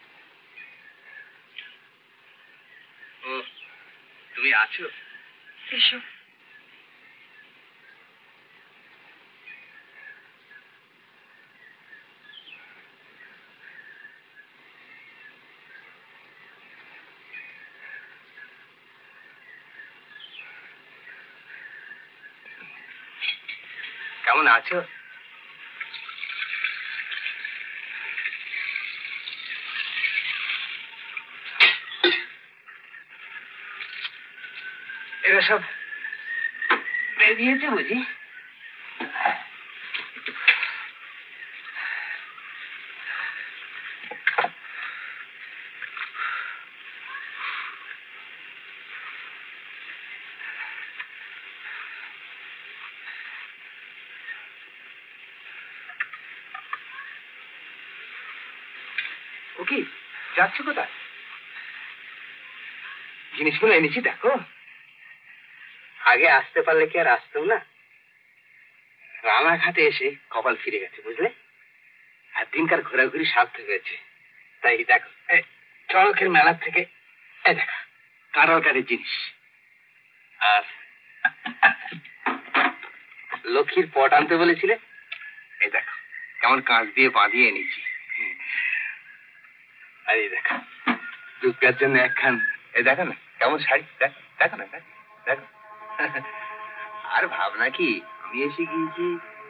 ও তুমি আছো?
এসো।
কেমন আছো? এরা সব বেরিয়েছে বুঝি? ও কি যাচ্ছ কোথায়? জিনিসগুলো এনেছি দেখো। আগে আসতে পারলে কি আর আসতাম না? রানাঘাটে এসে কপাল ফিরে গেছে বুঝলে, আর দিনকার ঘোরাঘুরি সার্থক হয়েছে। তাই দেখো চড়কের মেলার থেকে এই দেখো কারোকারের জিনিস, আর লক্ষ্মীর পট আনতে বলেছিলে, এই দেখো কেমন কাঁচ দিয়ে বাঁধিয়ে এনেছি। আর এই দেখো দুর্গার জন্য একখান, এই দেখো না কেমন শাড়ি, দেখো দেখো না দেখো। আর ভাবনা কি আমি এসে গিয়েছি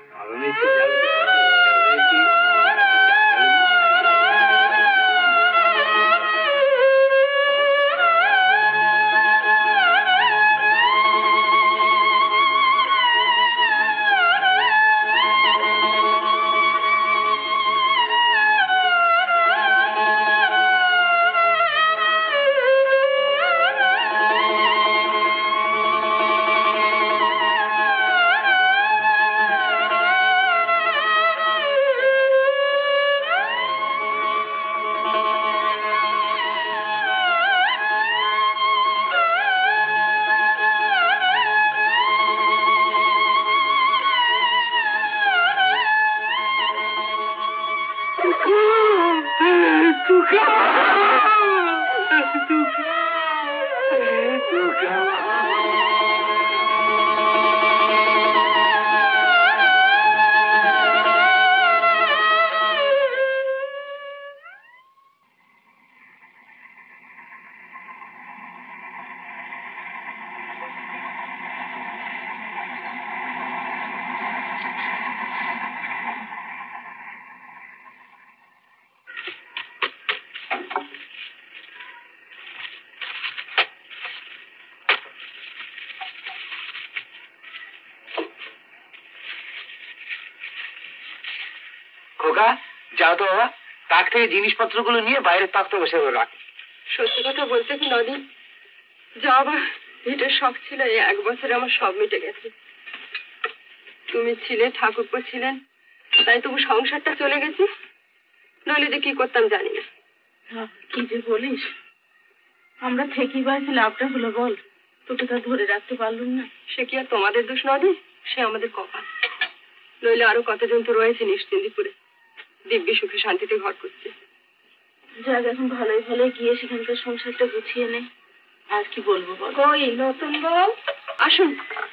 খোকা, যাও তো বাবা, তাক থেকে জিনিসপত্রগুলো নিয়ে বাইরের তাকতে বসে রাখ।
সত্যি কথা বলতে কি নদী, যা বাবা ভিটের শখ ছিল, এই এক বছরে আমার সব মিটে গেছে। তুমি ছিলে, ঠাকুরপো ছিলেন, তাই তবু সংসারটা চলে গেছে, নইলে যে কি করতাম জানি না।
কি যে বলিস, আমরা থেকেই বাড়িতে লাভটা হলো বল, তোকে তা ধরে রাখতে পারলুম না।
সে কি আর তোমাদের দোষ নদী, সে আমাদের কপাল। নইলে আরো কতজন তো রয়েছে নিশ্চিন্দিপুরে, দিব্যি সুখে শান্তিতে ঘর করছে।
যাক, এখন ভালোই ভালোই গিয়ে সেখানকার সংসারটা গুছিয়ে নে,
আর কি বলবো বল? কই নতুন বউ, আসুন।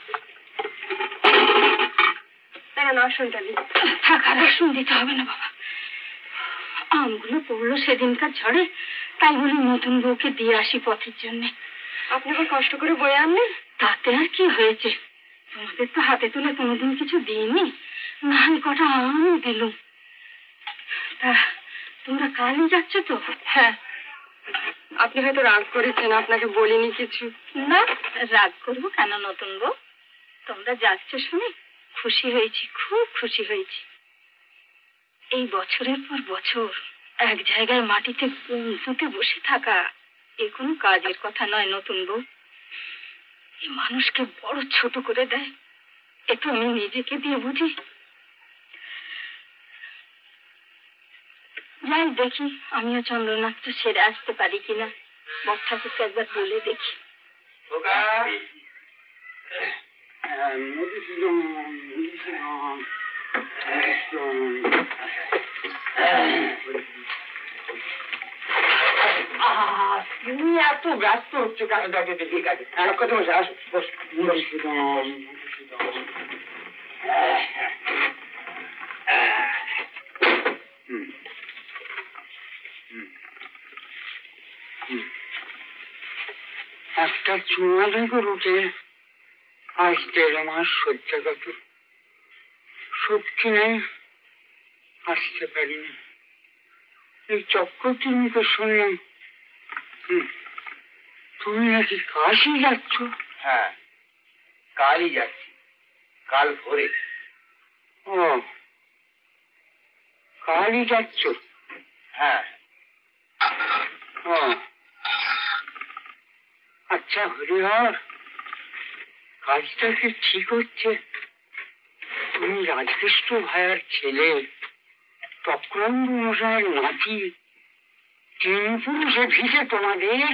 দাঁড়ান, আসনটা দিই। থাক, আর আসন দিতে হবে না বাবা। আমগুলো পড়লো সেদিনকার ঝড়ে, তাই বলি নতুন বউকে দিয়ে আসি পথের জন্যে। আপনি আবার কষ্ট করে বয়ে আনলেন, তাতে আর কি হয়েছে? তোমাদের তো হাতে তুলে কোনোদিন কিছু দিইনি, না হয় কটা আমও দিলুম। তা তোমরা কালই যাচ্ছ তো? হ্যাঁ। আপনি হয়তো রাগ করেছেন, আপনাকে বলিনি কিছু। না, রাগ করবো কেন নতুন বউ? তোমরা যাচ্ছ শুনে খুশি হয়েছি, খুব খুশি হয়েছি। এই বছরের পর বছর এক জায়গায় মাটিতে পুঁতে বসে থাকা এ কোনো কাজের কথা নয় নতুন বউ। এই মানুষকে বড় ছোট করে দেয়, এ তো আমি নিজেকে দিয়ে বুঝি। যাই দেখি, আমিও চন্দ্রনাথ সেরে আসতে পারি কিনা। বর ঠাকুরকে একবার বলে দেখি।
তুমি এত ব্যস্ত হচ্ছ কেন? ঠিক আছে, কথা বসে আসো। একটা চুনা দেখো রুটে আজ দেড় মাস শয্যাগত, সত্যি নেই, আসতে পারিনি। এই চক্রটির মতো শুনলাম তুমি নাকি কাশি যাচ্ছ।
হ্যাঁ, কালই যাচ্ছি, কাল ভোরে।
ও, কালই যাচ্ছ?
হ্যাঁ।
ও আচ্ছা হরিহর, কাজটা কি ঠিক হচ্ছে? তুমি রাজকৃষ্ণ ভাইয়ার ছেলে চক্রান্ত মশাইয়ের নাতি, তিন পুরুষে ভিসে তোমাদের।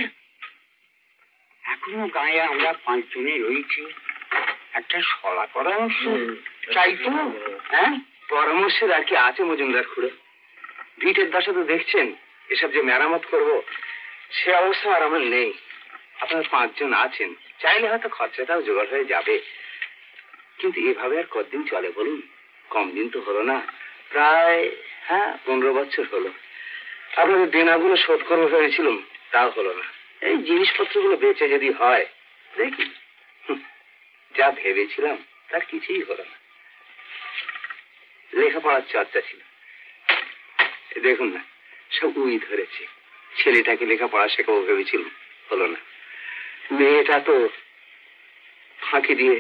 এখনো গায়ে আমরা পাঁচজনে রয়েছি, একটা সলা পরামর্শ চাই তো।
হ্যাঁ, পরামর্শের আর কি আছে মজুমদার খুড়ো? ভিটের দশা তো দেখছেন, এসব যে মেরামত করব সে অবস্থা আর আমার নেই। আপনার পাঁচজন আছেন, চাইলে হয়তো খরচাটাও জোগাড় হয়ে যাবে, কিন্তু এভাবে আর কতদিন চলে বলুন? কম দিন তো হলো না, প্রায় হ্যাঁ পনেরো বছর হলো। আপনাদের দেনাগুলো শোধ করবো ভেবেছিলাম, তাও হলো না। এই জিনিসপত্রগুলো বেচে যদি হয় দেখি। যা ভেবেছিলাম তার কিছুই হলো না। লেখাপড়ার চর্চা ছিল, দেখুন না সব উই ধরেছে। ছেলেটাকে লেখাপড়া শেখাবো ভেবেছিলাম, হলো না। মেয়েটা তো ফাঁকি দিয়ে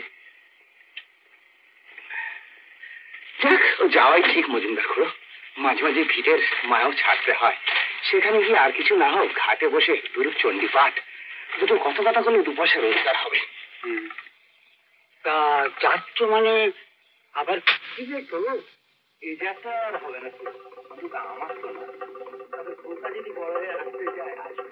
যাক, যাওয়াই ঠিক মজুমদার খুড়ো। মাঝে মাঝে ভিটের মায়াও ছাড়তে হয়। সেখানে গিয়ে আর কিছু না হোক, ঘাটে বসে দুরূপ চণ্ডী পাঠ, দুটো কথা কথা করলে দু পয়সা রোজগার হবে।
তা যাচ্ছ মানে আবার তো
এই যাত্রা আর হবে না, কিন্তু আমার তো না। তবে খোকা যদি বড় হয়ে আসতে যায় আসবে।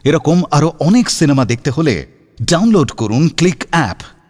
এরকম আরো অনেক সিনেমা দেখতে হলে ডাউনলোড করুন ক্লিক অ্যাপ।